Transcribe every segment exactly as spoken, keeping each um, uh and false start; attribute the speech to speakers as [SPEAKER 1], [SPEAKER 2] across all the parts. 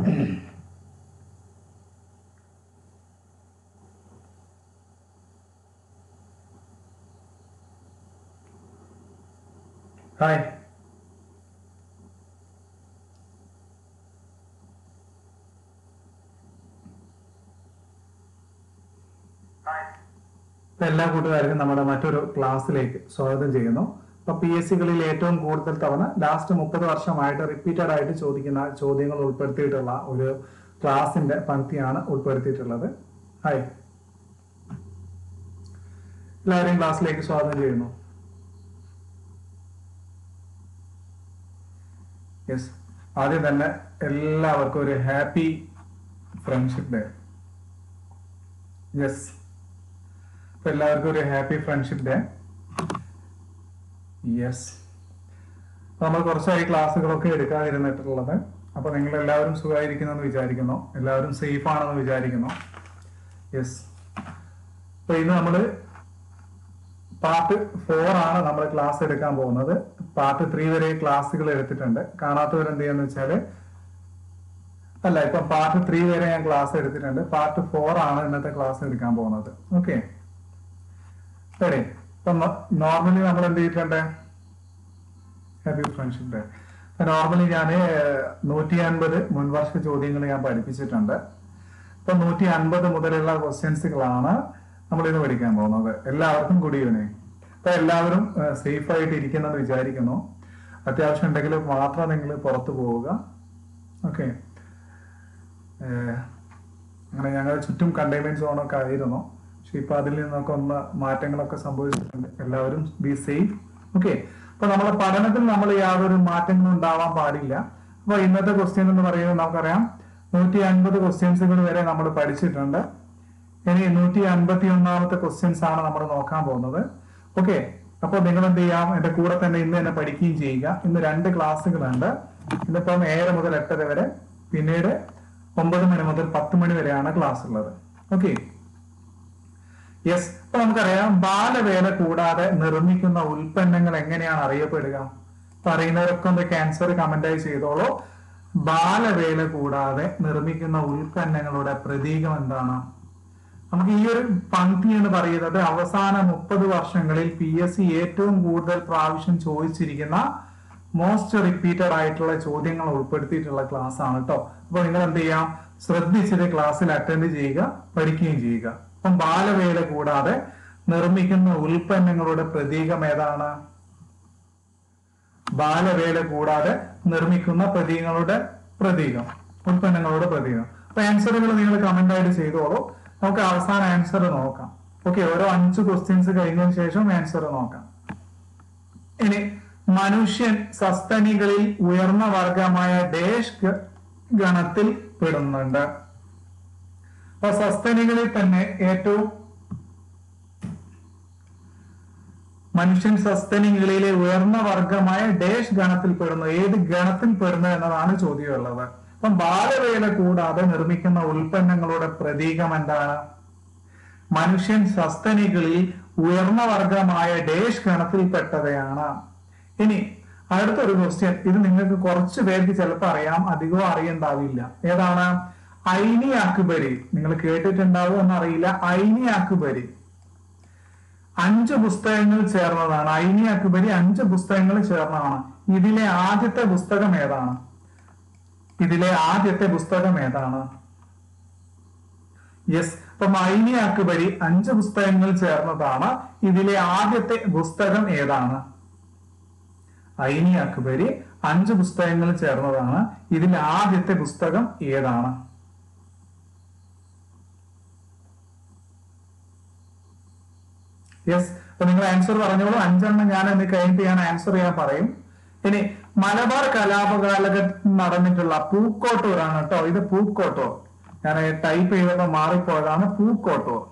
[SPEAKER 1] Hi. എല്ലാ കൂട്ടുകാർക്കും നമ്മുടെ മറ്റൊരു ക്ലാസ്സിലേക്ക് സ്വാഗതം ചെയ്യുന്നു. ഇപ്പൊ പി എസ് സികളിൽ ഏറ്റവും കൂടുതൽ തവണ ലാസ്റ്റ് മുപ്പത് വർഷമായിട്ട് റിപ്പീറ്റഡ് ആയിട്ട് ചോദിക്കുന്ന ചോദ്യങ്ങൾ ഉൾപ്പെടുത്തിയിട്ടുള്ള ഒരു ക്ലാസിന്റെ പങ്ക്തിയാണ് ഉൾപ്പെടുത്തിയിട്ടുള്ളത്. ഹായ്, എല്ലാവരെയും ക്ലാസ്സിലേക്ക് സ്വാഗതം ചെയ്യുന്നു. യെസ്, ആദ്യം തന്നെ എല്ലാവർക്കും ഒരു ഹാപ്പി ഫ്രണ്ട്ഷിപ്പ് ഡേ. യെസ്, അപ്പൊ എല്ലാവർക്കും ഒരു ഹാപ്പി ഫ്രണ്ട്ഷിപ്പ് ഡേ. യെസ്, നമ്മൾ കുറച്ചായി ക്ലാസ്സുകളൊക്കെ എടുക്കാതിരുന്നിട്ടുള്ളത്. അപ്പൊ നിങ്ങൾ എല്ലാവരും സുഖമായിരിക്കുന്നെന്ന് വിചാരിക്കുന്നു, എല്ലാവരും സേഫ് ആണെന്ന് വിചാരിക്കുന്നു. യെസ്, അപ്പൊ ഇന്ന് നമ്മള് പാർട്ട് ഫോർ ആണ് നമ്മൾ ക്ലാസ് എടുക്കാൻ പോകുന്നത്. പാർട്ട് ത്രീ വരെ ക്ലാസ്സുകൾ എടുത്തിട്ടുണ്ട്. കാണാത്തവർ എന്ത് ചെയ്യാന്ന് വെച്ചാല്, അല്ല ഇപ്പൊ പാർട്ട് ത്രീ വരെ ഞാൻ ക്ലാസ് എടുത്തിട്ടുണ്ട്. പാർട്ട് ഫോർ ആണ് ഇന്നത്തെ ക്ലാസ് എടുക്കാൻ പോകുന്നത്. ഓക്കെ, ശരി. ഇപ്പൊ നോർമലി നമ്മൾ എന്ത് ചെയ്തിട്ടുണ്ട്? Happy friendship day. നോർമലി ഞാൻ നൂറ്റി അൻപത് മുൻവർഷ ചോദ്യങ്ങൾ ഞാൻ പഠിപ്പിച്ചിട്ടുണ്ട്. ഇപ്പൊ നൂറ്റി അൻപത് മുതലുള്ള ക്വസ്റ്റ്യൻസുകളാണ് നമ്മൾ ഇന്ന് പഠിക്കാൻ പോകുന്നത്. എല്ലാവർക്കും ഗുഡ് ഈവനിങ്. അപ്പൊ എല്ലാവരും സേഫ് ആയിട്ട് ഇരിക്കുന്നെന്ന് വിചാരിക്കുന്നു. അത്യാവശ്യം ഉണ്ടെങ്കിൽ മാത്രം നിങ്ങൾ പുറത്തു പോവുക. ഓക്കെ, അങ്ങനെ ഞങ്ങൾ ചുറ്റും കണ്ടെയ്ൻമെന്റ് സോണൊക്കെ ആയിരുന്നു. പക്ഷെ ഇപ്പൊ അതിൽ നിന്നൊക്കെ ഒന്ന് മാറ്റങ്ങളൊക്കെ സംഭവിച്ചിട്ടുണ്ട്. എല്ലാവരും ബി സേഫ്. ഓക്കെ, അപ്പൊ നമ്മുടെ പഠനത്തിൽ നമ്മൾ യാതൊരു മാറ്റങ്ങളും ഉണ്ടാവാൻ പാടില്ല. അപ്പൊ ഇന്നത്തെ ക്വസ്റ്റ്യൻ എന്ന് പറയുന്നത് നമുക്കറിയാം, നൂറ്റി അൻപത് ക്വസ്റ്റ്യൻസുകൾ വരെ നമ്മൾ പഠിച്ചിട്ടുണ്ട്. ഇനി നൂറ്റി അൻപത്തി ഒന്നാമത്തെ ക്വസ്റ്റ്യൻസ് ആണ് നമ്മൾ നോക്കാൻ പോകുന്നത്. ഓക്കെ, അപ്പൊ നിങ്ങൾ എന്ത് ചെയ്യാം, എന്റെ കൂടെ തന്നെ ഇന്ന് തന്നെ പഠിക്കുകയും ചെയ്യുക. ഇന്ന് രണ്ട് ക്ലാസ്സുകളുണ്ട്. ഇന്നിപ്പം ഏഴര മുതൽ എട്ടര വരെ, പിന്നീട് ഒമ്പത് മണി മുതൽ പത്ത് മണി വരെയാണ് ക്ലാസ് ഉള്ളത്. Okay, yes. അപ്പൊ നമുക്കറിയാം, ബാലവേല കൂടാതെ നിർമ്മിക്കുന്ന ഉൽപ്പന്നങ്ങൾ എങ്ങനെയാണ് അറിയപ്പെടുക? അപ്പൊ അറിയുന്നവരൊക്കെ ഒന്ന് ക്യാൻസർ കമന്റായി ചെയ്തോളൂ. ബാലവേല കൂടാതെ നിർമ്മിക്കുന്ന ഉൽപ്പന്നങ്ങളുടെ പ്രതീകം എന്താണ്? നമുക്ക് ഈ ഒരു പങ്ക്തി എന്ന് പറയുന്നത് അവസാന മുപ്പത് വർഷങ്ങളിൽ പി എസ് സി ഏറ്റവും കൂടുതൽ പ്രാവശ്യം ചോദിച്ചിരിക്കുന്ന മോസ്റ്റ് റിപ്പീറ്റഡ് ആയിട്ടുള്ള ചോദ്യങ്ങൾ ഉൾപ്പെടുത്തിയിട്ടുള്ള ക്ലാസ് ആണ് കേട്ടോ. അപ്പൊ നിങ്ങൾ എന്ത് ചെയ്യാം, ശ്രദ്ധിച്ചിട്ട് ക്ലാസ്സിൽ അറ്റൻഡ് ചെയ്യുക, പഠിക്കുകയും ചെയ്യുക. അപ്പം ബാലവേല കൂടാതെ നിർമ്മിക്കുന്ന ഉൽപ്പന്നങ്ങളുടെ പ്രതീകം ഏതാണ്? ബാലവേല കൂടാതെ നിർമ്മിക്കുന്ന പ്രതീകങ്ങളുടെ പ്രതീകം, ഉൽപ്പന്നങ്ങളുടെ പ്രതീകം. അപ്പൊ ആൻസറുകൾ നിങ്ങൾ കമന്റ് ആയിട്ട് ചെയ്തോളൂ. നമുക്ക് അവസാന ആൻസർ നോക്കാം. ഓക്കെ, ഓരോ അഞ്ച് ക്വസ്റ്റ്യൻസ് കഴിഞ്ഞതിന് ശേഷം ആൻസർ നോക്കാം. ഇനി മനുഷ്യൻ സസ്തനികളിൽ ഉയർന്ന വർഗമായ ഡേഷ് ഗണത്തിൽ പെടുന്നുണ്ട്. അപ്പൊ സസ്തനികളിൽ തന്നെ ഏറ്റവും മനുഷ്യൻ സസ്തനികളിലെ ഉയർന്ന വർഗമായ ഡേഷ് ഗണത്തിൽ പെടുന്നു. ഏത് ഗണത്തിൽ പെടുന്നു എന്നതാണ് ചോദ്യമുള്ളത്. അപ്പം ബാലവേല കൂടാതെ നിർമ്മിക്കുന്ന ഉൽപ്പന്നങ്ങളുടെ പ്രതീകം എന്താണ്? മനുഷ്യൻ സസ്തനികളിൽ ഉയർന്ന വർഗമായ ഡേഷ് ഗണത്തിൽപ്പെട്ടവയാണ്. ഇനി അടുത്തൊരു ക്വസ്റ്റ്യൻ, ഇത് നിങ്ങൾക്ക് കുറച്ച് പേർക്ക് ചിലപ്പോൾ അറിയാം, അധികവും അറിയണ്ടാവില്ല. ഏതാണ്? ഐനി അക്ബരി. നിങ്ങൾ കേട്ടിട്ടുണ്ടാവും എന്നറിയില്ല. ഐനി അക്ബരി അഞ്ച് പുസ്തകങ്ങൾ ചേർന്നതാണ്. ഐനി അക്ബരി അഞ്ച് പുസ്തകങ്ങൾ ചേർന്നതാണ്. ഇതിലെ ആദ്യത്തെ പുസ്തകം ഏതാണ്? ഇതിലെ ആദ്യത്തെ പുസ്തകം ഏതാണ്? യെസ്, അപ്പം ഐനി അക്ബരി അഞ്ച് പുസ്തകങ്ങൾ ചേർന്നതാണ്. ഇതിലെ ആദ്യത്തെ പുസ്തകം ഏതാണ്? ഐനി അക്ബരി അഞ്ച് പുസ്തകങ്ങൾ ചേർന്നതാണ്. ഇതിലെ ആദ്യത്തെ പുസ്തകം ഏതാണ്? യെസ്, അപ്പൊ നിങ്ങൾ ആൻസർ പറഞ്ഞോളൂ. അഞ്ചെണ്ണം ഞാൻ എന്ന് കഴിഞ്ഞിട്ട് ഞാൻ ആൻസർ ചെയ്യാൻ പറയും. ഇനി മലബാർ കലാപകാലഘട്ടത്തിൽ നടന്നിട്ടുള്ള പൂക്കോട്ടൂർ ആണ് കേട്ടോ. ഇത് പൂക്കോട്ടൂർ, ഞാൻ ടൈപ്പ് ചെയ്തപ്പോ മാറിപ്പോയതാണ്. പൂക്കോട്ടൂർ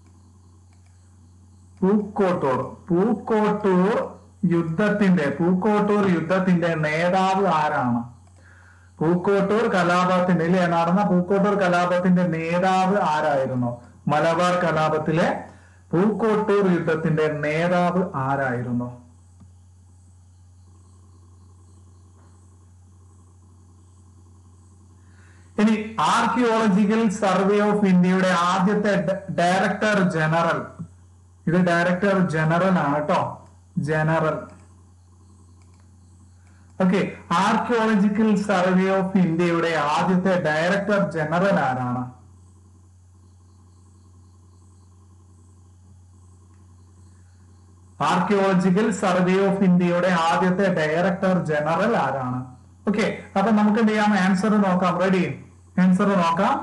[SPEAKER 1] പൂക്കോട്ടൂർ പൂക്കോട്ടൂർ യുദ്ധത്തിന്റെ പൂക്കോട്ടൂർ യുദ്ധത്തിന്റെ നേതാവ് ആരാണ്? പൂക്കോട്ടൂർ കലാപത്തിന്റെ ഇല്ലേ നടന്ന പൂക്കോട്ടൂർ കലാപത്തിന്റെ നേതാവ് ആരായിരുന്നു? മലബാർ കലാപത്തിലെ പൂക്കോട്ടൂർ യുദ്ധത്തിന്റെ നേതാവ് ആരായിരുന്നു? ഇനി ആർക്കിയോളജിക്കൽ സർവേ ഓഫ് ഇന്ത്യയുടെ ആദ്യത്തെ ഡയറക്ടർ ജനറൽ, ഇത് ഡയറക്ടർ ജനറൽ ആണ് കേട്ടോ, general. Okay, archaeological survey of ഇന്ത്യയുടെ ആദ്യത്തെ ഡയറക്ടർ ജനറൽ ആരാണ്? ആർക്കിയോളജിക്കൽ സർവേ ഓഫ് ഇന്ത്യയുടെ ആദ്യത്തെ ഡയറക്ടർ ജനറൽ ആരാണ്? ഓക്കെ, അപ്പൊ നമുക്ക് എന്ത് ചെയ്യാം, ആൻസർ നോക്കാം. റെഡി, ആൻസർ നോക്കാം.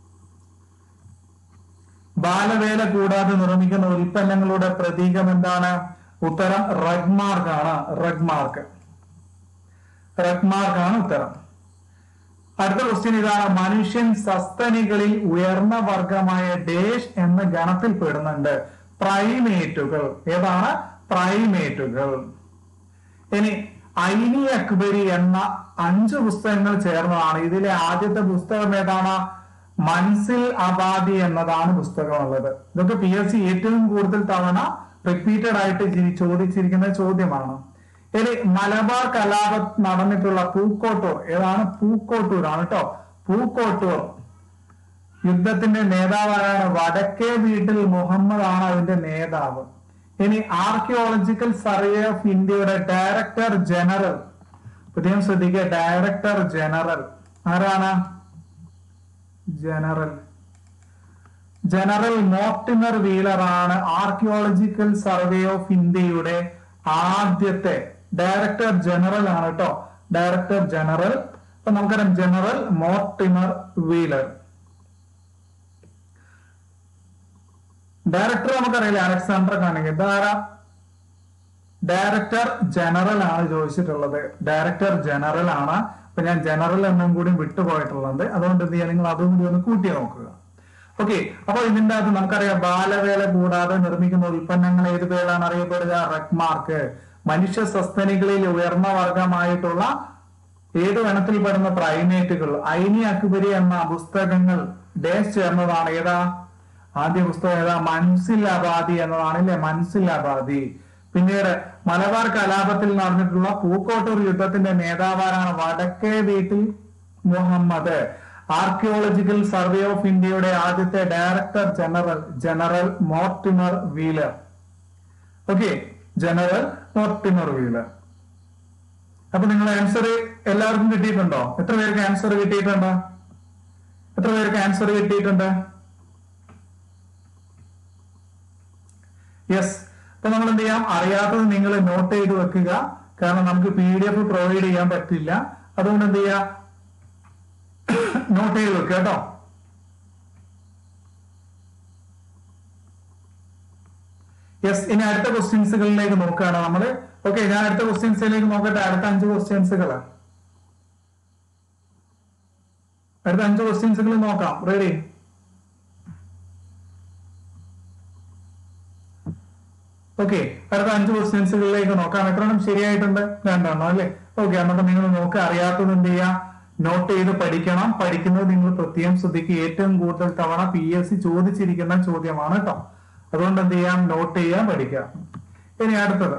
[SPEAKER 1] ബാലവേല കൂടാതെ നിർമ്മിക്കുന്ന ഉൽപ്പന്നങ്ങളുടെ പ്രതീകം എന്താണ്? ഉത്തരം റഗ്മാർക്ക് ആണ്. റഗ്മാർക്ക് റഗ്മാർക്ക് ആണ് ഉത്തരം. അടുത്ത ക്വസ്റ്റ്യൻ ഇതാണ്. മനുഷ്യൻ സസ്തനികളിൽ ഉയർന്ന വർഗമായ ഡേഷ് എന്ന ഗണത്തിൽ പെടുന്നുണ്ട്. പ്രൈമേറ്റുകൾ. ഏതാണ്? പ്രൈമേറ്റുകൾ. ഇനി ഐനി അക്ബരി എന്ന അഞ്ച് പുസ്തകങ്ങൾ ചേർന്നതാണ്. ഇതിലെ ആദ്യത്തെ പുസ്തകം ഏതാണ്? മൻസിൽ അബാദി എന്നതാണ് പുസ്തകം ഉള്ളത്. ഇതൊക്കെ പി എസ് സി ഏറ്റവും കൂടുതൽ തവണ റിപ്പീറ്റഡ് ആയിട്ട് ചോദിച്ചിരിക്കുന്ന ചോദ്യമാണ്. ഇനി മലബാർ കലാപം നടന്നിട്ടുള്ള പൂക്കോട്ടൂർ ഏതാണ്? പൂക്കോട്ടൂർ ആണ് കേട്ടോ. പൂക്കോട്ടൂർ യുദ്ധത്തിന്റെ നേതാവാണ്. വടക്കേ വീട്ടിൽ മുഹമ്മദ് ആണ് അതിന്റെ നേതാവ്. ഇനി ആർക്കിയോളജിക്കൽ സർവേ ഓഫ് ഇന്ത്യയുടെ ഡയറക്ടർ ജനറൽ, പ്രത്യേകം ശ്രദ്ധിക്കുക, ഡയറക്ടർ ജനറൽ ആരാണ്? ജനറൽ ജനറൽ മോർട്ടിമർ വീലർ ആണ് ആർക്കിയോളജിക്കൽ സർവേ ഓഫ് ഇന്ത്യയുടെ ആദ്യത്തെ ഡയറക്ടർ ജനറൽ ആണ് കേട്ടോ. Director general. അപ്പൊ നമുക്കറിയാം ജനറൽ മോർട്ടിമർ വീലർ. ഡയറക്ടർ നമുക്കറിയില്ല, അലക്സാണ്ടർ കാണിക. ഇതാരാ? ഡയറക്ടർ ജനറൽ ആണ് ചോദിച്ചിട്ടുള്ളത്. ഡയറക്ടർ ജനറൽ ആണ്. അപ്പൊ ഞാൻ ജനറൽ എന്നും കൂടി വിട്ടുപോയിട്ടുള്ളത്, അതുകൊണ്ട് എന്ത് ചെയ്യാം, നിങ്ങൾ അതും കൂടി ഒന്ന് കൂട്ടി നോക്കുക. ഓക്കെ, അപ്പൊ ഇതിന്റെ അകത്ത് നമുക്കറിയാം ബാലവേല കൂടാതെ നിർമ്മിക്കുന്ന ഉൽപ്പന്നങ്ങൾ ഏത് പേരിലാണ് അറിയപ്പെടുക? റഗ്മാർക്ക്. മനുഷ്യ സസ്തനികളിൽ ഉയർന്ന വർഗമായിട്ടുള്ള ഏത് ഗണത്തിൽപ്പെടുന്ന പ്രൈമേറ്റുകൾ? ഐനി അക്ബരി എന്ന പുസ്തകങ്ങൾ ഡേഷ് ചേർന്നതാണ്. ഏതാ ആദ്യ പുസ്തകം? ഏതാ? മൻസിൽ അബാദി എന്നതാണ് അല്ലെ, മൻസിൽ അബാദി. പിന്നീട് മലബാർ കലാപത്തിൽ നടന്നിട്ടുള്ള പൂക്കോട്ടൂർ യുദ്ധത്തിന്റെ നേതാവാരാണ്? വടക്കേ വീട്ടിൽ മുഹമ്മദ്. ആർക്കിയോളജിക്കൽ സർവേ ഓഫ് ഇന്ത്യയുടെ ആദ്യത്തെ director general general Mortimer Wheeler. Okay, general Mortimer Wheeler. അപ്പൊ നിങ്ങൾ ആൻസർ എല്ലാവർക്കും കിട്ടിയിട്ടുണ്ടോ? എത്ര പേർക്ക് ആൻസർ കിട്ടിയിട്ടുണ്ട്? എത്ര പേർക്ക് ആൻസർ കിട്ടിയിട്ടുണ്ട്? യെസ്. അപ്പൊ നമ്മൾ എന്ത് ചെയ്യാം, അറിയാത്തത് നിങ്ങൾ നോട്ട് ചെയ്ത് വെക്കുക. കാരണം നമുക്ക് പി ഡി എഫ് പ്രൊവൈഡ് ചെയ്യാൻ പറ്റില്ല. അതുകൊണ്ട് എന്ത് ചെയ്യാ, നോട്ട് ചെയ്ത് വെക്കുക കേട്ടോ. യെസ്. ഇനി അടുത്ത ക്വസ്റ്റ്യൻസുകളിലേക്ക് നോക്കുകയാണ് നമ്മള്. ഓക്കെ, ഞാൻ അടുത്ത ക്വസ്റ്റ്യൻസിലേക്ക് നോക്കട്ടെ. അടുത്ത അഞ്ച് ക്വസ്റ്റ്യൻസുകൾ അടുത്ത അഞ്ച് ക്വസ്റ്റ്യൻസുകൾ നോക്കാം. റെഡി? ഓക്കെ, അടുത്ത അഞ്ച് ക്വസ്റ്റ്യൻസുകളിലേക്ക് നോക്കാം. എത്ര എണ്ണം ശരിയായിട്ടുണ്ട്? രണ്ടെണ്ണം അല്ലേ? ഓക്കെ, എന്നിട്ട് നിങ്ങൾ നോക്കുക. അറിയാത്തത് എന്ത് ചെയ്യാ, നോട്ട് ചെയ്ത് പഠിക്കണം. പഠിക്കുന്നത് നിങ്ങൾ പ്രത്യേകം ശ്രദ്ധിക്കുക. ഏറ്റവും കൂടുതൽ തവണ പി എസ് സി ചോദിച്ചിരിക്കുന്ന ചോദ്യമാണ് കേട്ടോ. അതുകൊണ്ട് എന്ത് ചെയ്യാം, നോട്ട് ചെയ്യാൻ പഠിക്കാം. ഇനി അടുത്തത്,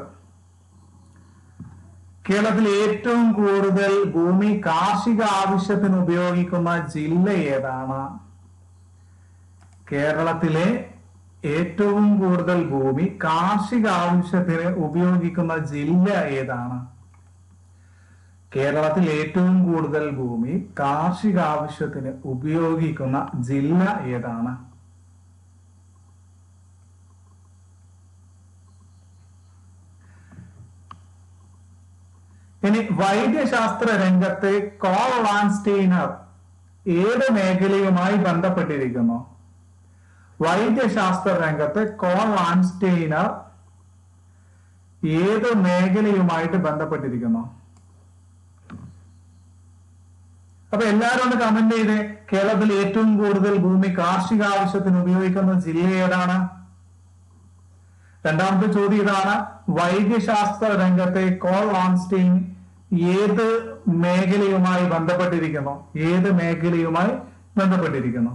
[SPEAKER 1] കേരളത്തിൽ ഏറ്റവും കൂടുതൽ ഭൂമി കാർഷിക ആവശ്യത്തിന് ഉപയോഗിക്കുന്ന ജില്ല ഏതാണ്? കേരളത്തിലെ ഏറ്റവും കൂടുതൽ ഭൂമി കാർഷിക ആവശ്യത്തിന് ഉപയോഗിക്കുന്ന ജില്ല ഏതാണ്? കേരളത്തിൽ ഏറ്റവും കൂടുതൽ ഭൂമി കാർഷിക ആവശ്യത്തിന് ഉപയോഗിക്കുന്ന ജില്ല ഏതാണ്? ഇനി വൈദ്യശാസ്ത്ര രംഗത്ത് കോൾ ലാൻസ്റ്റീനർ ഏത് മേഖലയുമായി ബന്ധപ്പെട്ടിരിക്കുന്നു? വൈദ്യശാസ്ത്ര രംഗത്ത് കോൾ ലാൻസ്റ്റീനർ ഏത് മേഖലയുമായിട്ട് ബന്ധപ്പെട്ടിരിക്കുന്നു? അപ്പൊ എല്ലാവരും ഒന്ന് കമന്റ് ചെയ്ത്, കേരളത്തിൽ ഏറ്റവും കൂടുതൽ ഭൂമി കാർഷിക ആവശ്യത്തിന് ഉപയോഗിക്കുന്ന ജില്ല ഏതാണ്? രണ്ടാമത്തെ ചോദ്യം ഇതാണ്, വൈദ്യശാസ്ത്ര രംഗത്തെ കോൾ ലാൻസ്റ്റീൻ ഏത് മേഖലയുമായി ബന്ധപ്പെട്ടിരിക്കുന്നു? ഏത് മേഖലയുമായി ബന്ധപ്പെട്ടിരിക്കുന്നു?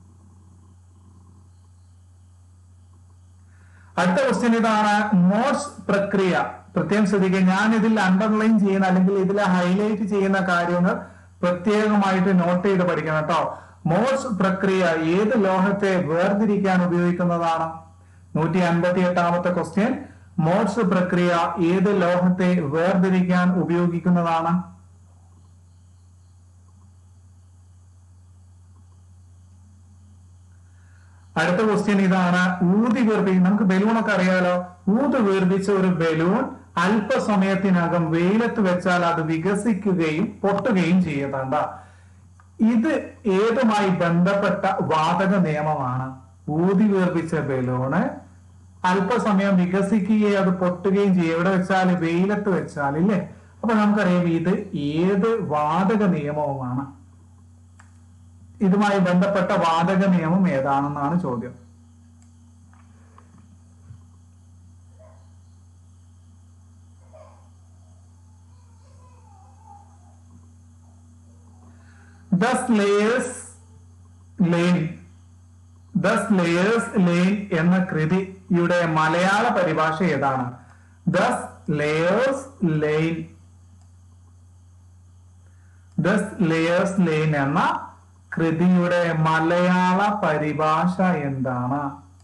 [SPEAKER 1] അടുത്ത ക്വസ്റ്റ്യൻ ഇതാണ്, മോഴ്സ് പ്രക്രിയ. പ്രത്യേകം ശ്രദ്ധിക്കുക, ഞാൻ ഇതിൽ അണ്ടർലൈൻ ചെയ്യുന്ന അല്ലെങ്കിൽ ഇതിൽ ഹൈലൈറ്റ് ചെയ്യുന്ന കാര്യങ്ങൾ പ്രത്യേകമായിട്ട് നോട്ട് ചെയ്ത് പഠിക്കണം കേട്ടോ. മോഴ്സ് പ്രക്രിയ ഏത് ലോഹത്തെ വേർതിരിക്കാൻ ഉപയോഗിക്കുന്നതാണ്? നൂറ്റി അൻപത്തി എട്ടാമത്തെ ക്വസ്റ്റ്യൻ, മോഴ്സ് പ്രക്രിയ ഏത് ലോഹത്തെ വേർതിരിക്കാൻ ഉപയോഗിക്കുന്നതാണ്? അടുത്ത ക്വസ്റ്റ്യൻ ഇതാണ്. ഊതി വീർപ്പിക്കും, നമുക്ക് ബലൂണൊക്കെ അറിയാലോ. ഊതി വീർപ്പിച്ച ഒരു ബലൂൺ അല്പസമയത്തിനകം വെയിലത്ത് വെച്ചാൽ അത് വികസിക്കുകയും പൊട്ടുകയും ചെയ്യുന്നുണ്ട. ഇത് ഏതുമായി ബന്ധപ്പെട്ട വാതക നിയമമാണ്? ഊതി വീർപ്പിച്ച ബലൂണ് അല്പസമയം വികസിക്കുകയും അത് പൊട്ടുകയും ചെയ്യും. എവിടെ വെച്ചാൽ? വെയിലത്ത് വെച്ചാൽ, ഇല്ലേ? അപ്പൊ നമുക്കറിയാം ഇത് ഏത് വാതക നിയമവുമാണ്. ഇതുമായി ബന്ധപ്പെട്ട വാതക നിയമം ഏതാണെന്നാണ് ചോദ്യം. Thus layers lane Thus layers lane എന്ന കൃതിയുടെ മലയാള പരിഭാഷ ഏതാണ്? Thus layers lane Thus layers lane എന്ന കൃതിയുടെ മലയാള പരിഭാഷ എന്താണ്?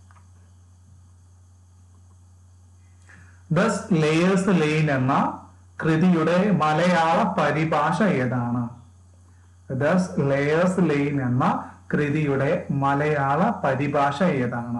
[SPEAKER 1] Thus layers lane എന്ന കൃതിയുടെ മലയാള പരിഭാഷ ഏതാണ്? Thus layers lane എന്ന കൃതിയുടെ മലയാള പരിഭാഷ ഏതാണ്?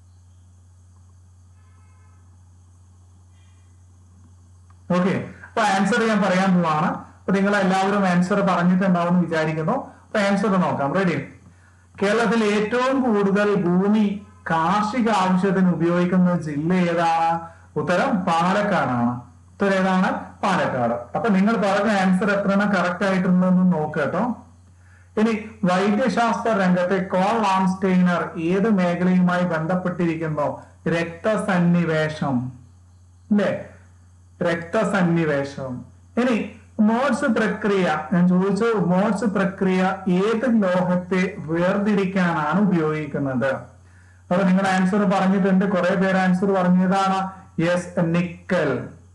[SPEAKER 1] ഓക്കെ, അപ്പൊ ആൻസർ ഞാൻ പറയാൻ പോവാണ്. അപ്പൊ നിങ്ങൾ എല്ലാവരും ആൻസർ പറഞ്ഞിട്ടുണ്ടാവും എന്ന് വിചാരിക്കുന്നു. അപ്പൊ ആൻസർ നോക്കാം. റെഡി? കേരളത്തിൽ ഏറ്റവും കൂടുതൽ ഭൂമി കാർഷിക ആവശ്യത്തിന് ഉപയോഗിക്കുന്ന ജില്ല ഏതാണ്? ഉത്തരം പാലക്കാടാണ്. ഉത്തരം ഏതാണ്? പാലക്കാട്. അപ്പൊ നിങ്ങൾ പറഞ്ഞ ആൻസർ എത്രയാണ് കറക്റ്റ് ആയിട്ടുണ്ടെന്ന് നോക്കട്ടോ. ഇനി വൈദ്യശാസ്ത്ര രംഗത്തെ കോൾ ലാംസ്റ്റെയ്നർ ഏത് മേഖലയുമായി ബന്ധപ്പെട്ടിരിക്കുന്നു? രക്തസന്നിവേശം, അല്ലേ? രക്തസന്നിവേശം. ഇനി മോഴ്സ് പ്രക്രിയ, ഞാൻ ചോദിച്ചു, മോഴ്സ് പ്രക്രിയ ഏത് ലോഹത്തെ വേർതിരിക്കാനാണ് ഉപയോഗിക്കുന്നത്? അപ്പൊ നിങ്ങൾ ആൻസർ പറഞ്ഞിട്ടുണ്ട്, കുറെ പേര് ആൻസർ പറഞ്ഞതാണ് യെസ്, നിക്കൽ.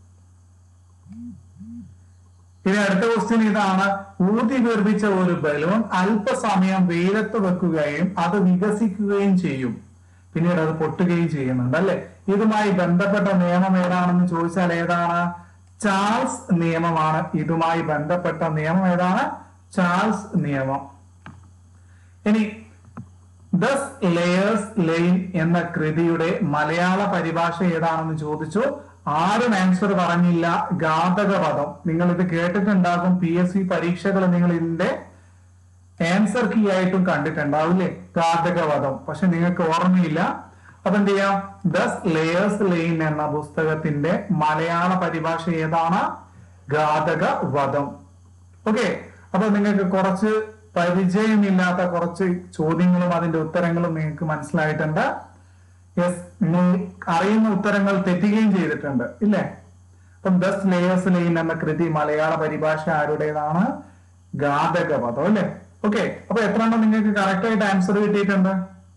[SPEAKER 1] ഇനി അടുത്ത ക്വസ്റ്റ്യൻ ഇതാണ്. ഊതി വീർപ്പിച്ച ഒരു ബലൂൺ അല്പസമയം വെയിലത്ത് വെക്കുകയും അത് വികസിക്കുകയും ചെയ്യും, പിന്നീട് അത് പൊട്ടുകയും ചെയ്യുന്നുണ്ട്, അല്ലെ? ഇതുമായി ബന്ധപ്പെട്ട നിയമം ഏതാണെന്ന് ചോദിച്ചാൽ ഏതാണ്? ചാൾസ് നിയമമാണ്. ഇതുമായി ബന്ധപ്പെട്ട നിയമം ഏതാണ്? ചാൾസ് നിയമം. ഇനി ദസ് ലേയേഴ്സ് ലെയിൻ എന്ന കൃതിയുടെ മലയാള പരിഭാഷ ഏതാണെന്ന് ചോദിച്ചു. ആരും ആൻസർ പറഞ്ഞില്ല. ഘാതകവധം. നിങ്ങൾ ഇത് കേട്ടിട്ടുണ്ടാകും, പി എസ് സി പരീക്ഷകൾ നിങ്ങൾ ഇതിന്റെ ആൻസർ കീ ആയിട്ടും കണ്ടിട്ടുണ്ടാവില്ലേ? ഘാതകവധം. പക്ഷെ നിങ്ങൾക്ക് ഓർമ്മയില്ല. അപ്പൊ എന്ത് ചെയ്യാം? ദസ് ലേയേഴ്സ് ലെയിൻ എന്ന പുസ്തകത്തിന്റെ മലയാള പരിഭാഷ ഏതാണ്? ഘാതകവധം. ഓക്കെ, അപ്പൊ നിങ്ങൾക്ക് കുറച്ച് പരിചയമില്ലാത്ത കുറച്ച് ചോദ്യങ്ങളും അതിന്റെ ഉത്തരങ്ങളും നിങ്ങൾക്ക് മനസ്സിലായിട്ടുണ്ട്. യെസ്, നിങ്ങൾ അറിയുന്ന ഉത്തരങ്ങൾ തെറ്റുകയും ചെയ്തിട്ടുണ്ട്, ഇല്ലേ? അപ്പം ദസ് ലേയേഴ്സ് ലെയിൻ എന്ന കൃതി മലയാള പരിഭാഷ ആരുടേതാണ്? ഘാതകവധം, അല്ലെ? ഓക്കെ, അപ്പൊ എത്ര എണ്ണം നിങ്ങൾക്ക് കറക്റ്റ് ആയിട്ട് ആൻസർ കിട്ടിയിട്ടുണ്ട്?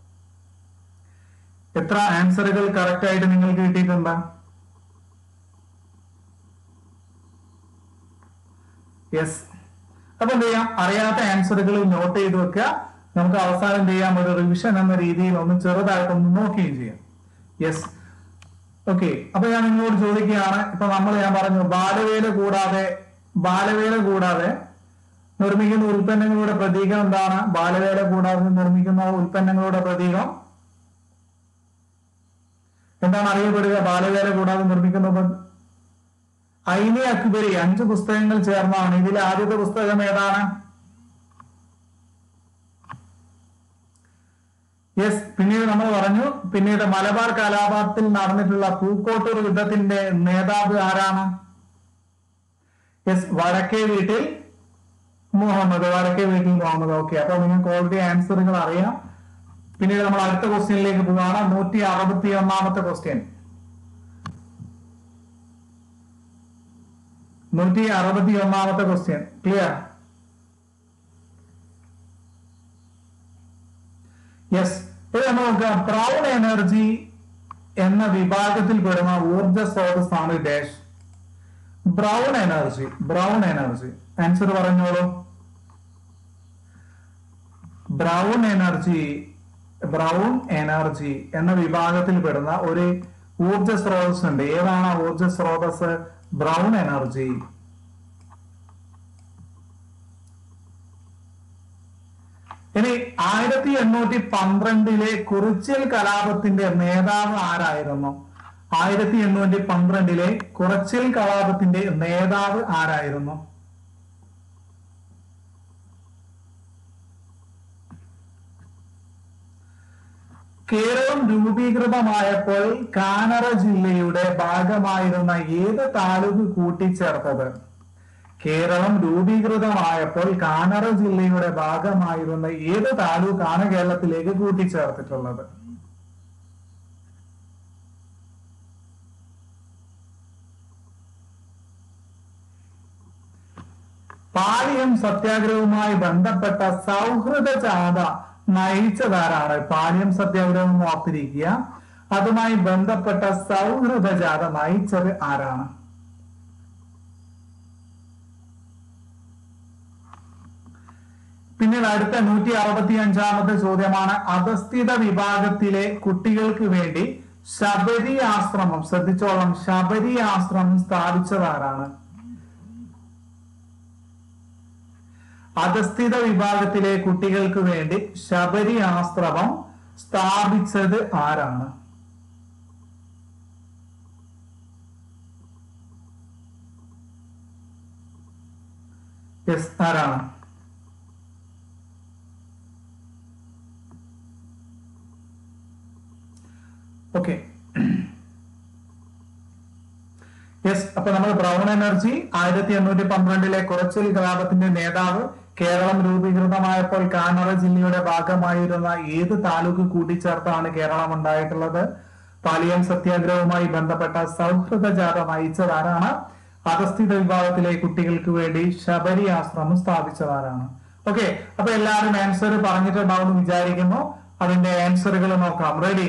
[SPEAKER 1] എത്ര ആൻസറുകൾ കറക്റ്റ് ആയിട്ട് നിങ്ങൾക്ക് കിട്ടിയിട്ടുണ്ട്? യെസ്. അപ്പൊ എന്ത് ചെയ്യാം? അറിയാത്ത ആൻസറുകൾ നോട്ട് ചെയ്ത് വെക്കുക. നമുക്ക് അവസാനം എന്ത് ചെയ്യാം? ഒരു റിവിഷൻ എന്ന രീതിയിൽ ഒന്ന് ചെറുതായിട്ടൊന്ന് നോക്കുകയും ചെയ്യാം. Yes, okay. അപ്പൊ ഞാൻ നിങ്ങളോട് ചോദിക്കുകയാണ്, ഇപ്പൊ നമ്മൾ ഞാൻ പറഞ്ഞു ബാലവേല കൂടാതെ ബാലവേല കൂടാതെ നിർമ്മിക്കുന്ന ഉൽപ്പന്നങ്ങളുടെ പ്രതീകം എന്താണ്? ബാലവേല കൂടാതെ നിർമ്മിക്കുന്ന ഉൽപ്പന്നങ്ങളുടെ പ്രതീകം എന്താണ് അറിയപ്പെടുക? ബാലവേല കൂടാതെ നിർമ്മിക്കുന്ന ഐനി അക്ബരി. അഞ്ച് പുസ്തകങ്ങൾ ചേർന്നാണ്. ഇതിലെ ആദ്യത്തെ പുസ്തകം ഏതാണ്? യെസ്. പിന്നീട് നമ്മൾ പറഞ്ഞു, പിന്നീട് മലബാർ കലാപത്തിൽ നടന്നിട്ടുള്ള പൂക്കോട്ടൂർ യുദ്ധത്തിന്റെ നേതാവ് ആരാണ്? യെസ്, വടക്കേ വീട്ടിൽ മുഹമ്മദ്. വടക്കേ വീട്ടിൽ മുഹമ്മദ്. ഓക്കെ, അപ്പൊ നിങ്ങൾക്ക് ഓൾറെഡി ആൻസറുകൾ അറിയാം. പിന്നീട് നമ്മൾ അടുത്ത ക്വസ്റ്റ്യനിലേക്ക് പോവാണ്. നൂറ്റി അറുപത്തി ഒന്നാമത്തെ ക്വസ്റ്റ്യൻ. നൂറ്റി അറുപത്തി ഒന്നാമത്തെ ക്വസ്റ്റ്യൻ ക്ലിയർ? യെസ്. ഇത് നമ്മൾ നോക്കാം. ബ്രൗൺ എനർജി എന്ന വിഭാഗത്തിൽ പെടുന്ന ഊർജ സ്രോതസ്സാണ് dash. Brown energy. Brown energy answer പറഞ്ഞോളൂ. ബ്രൗൺ എനർജി ബ്രൗൺ എനർജി എന്ന വിഭാഗത്തിൽ പെടുന്ന ഒരു ഊർജ സ്രോതസ് ഉണ്ട്. ഏതാണ് ആ ഊർജ സ്രോതസ്? Brown energy. ഇനി ആയിരത്തി എണ്ണൂറ്റി പന്ത്രണ്ടിലെ കുറിച്യൽ കലാപത്തിന്റെ നേതാവ് ആരായിരുന്നു? ആയിരത്തി എണ്ണൂറ്റി പന്ത്രണ്ടിലെ കുറിച്യൽ കലാപത്തിന്റെ നേതാവ് ആരായിരുന്നു? കേരളം രൂപീകൃതമായപ്പോൾ കാനറ ജില്ലയുടെ ഭാഗമായിരുന്ന ഏത് താലൂക്ക് കൂട്ടിച്ചേർത്തത്? കേരളം രൂപീകൃതമായപ്പോൾ കാനറ ജില്ലയുടെ ഭാഗമായിരുന്ന ഏത് താലൂക്കാണ് കേരളത്തിലേക്ക് കൂട്ടിച്ചേർത്തിട്ടുള്ളത്? പാലിയം സത്യാഗ്രഹവുമായി ബന്ധപ്പെട്ട സൗഹൃദ ജാഥ നയിച്ചതാരാണ്? പാലിയം സത്യാഗ്രഹം ഓർത്തിരിക്കുക. അതുമായി ബന്ധപ്പെട്ട സൗഹൃദ ജാഥ നയിച്ചത് ആരാണ്? പിന്നീട് അടുത്ത നൂറ്റി അറുപത്തി അഞ്ചാമത്തെ ചോദ്യമാണ് അധസ്ഥിത വിഭാഗത്തിലെ കുട്ടികൾക്ക് വേണ്ടി ശബരി ആശ്രമം, ശ്രദ്ധിച്ചോളാം, ശബരി ആശ്രമം സ്ഥാപിച്ചതാരാണ്? അധസ്ഥിത വിഭാഗത്തിലെ കുട്ടികൾക്ക് വേണ്ടി ശബരി ആശ്രമം സ്ഥാപിച്ചത് ആരാണ്? യെസ്, ആരാണ്? Okay, yes. അപ്പൊ നമ്മൾ ബ്രൗൺ എനർജി, ആയിരത്തി എണ്ണൂറ്റി പന്ത്രണ്ടിലെ കുറിച്യൽ കലാപത്തിന്റെ നേതാവ്, കേരളം രൂപീകൃതമായപ്പോൾ കാനറ ജില്ലയുടെ ഭാഗമായിരുന്ന ഏത് താലൂക്ക് കൂട്ടിച്ചേർത്താണ് കേരളം ഉണ്ടായിട്ടുള്ളത്? പാലിയം സത്യാഗ്രഹവുമായി ബന്ധപ്പെട്ട സൗഹൃദ ജാഥ നയിച്ചതാരാണ്? അധസ്ഥിത വിഭാഗത്തിലെ കുട്ടികൾക്ക് വേണ്ടി ശബരി ആശ്രമം സ്ഥാപിച്ചതാരാണ്? ഓക്കെ, അപ്പൊ എല്ലാവരും ആൻസർ പറഞ്ഞിട്ടുണ്ടാവും എന്ന് വിചാരിക്കുന്നു. അതിന്റെ ആൻസറുകൾ നോക്കാം. റെഡി?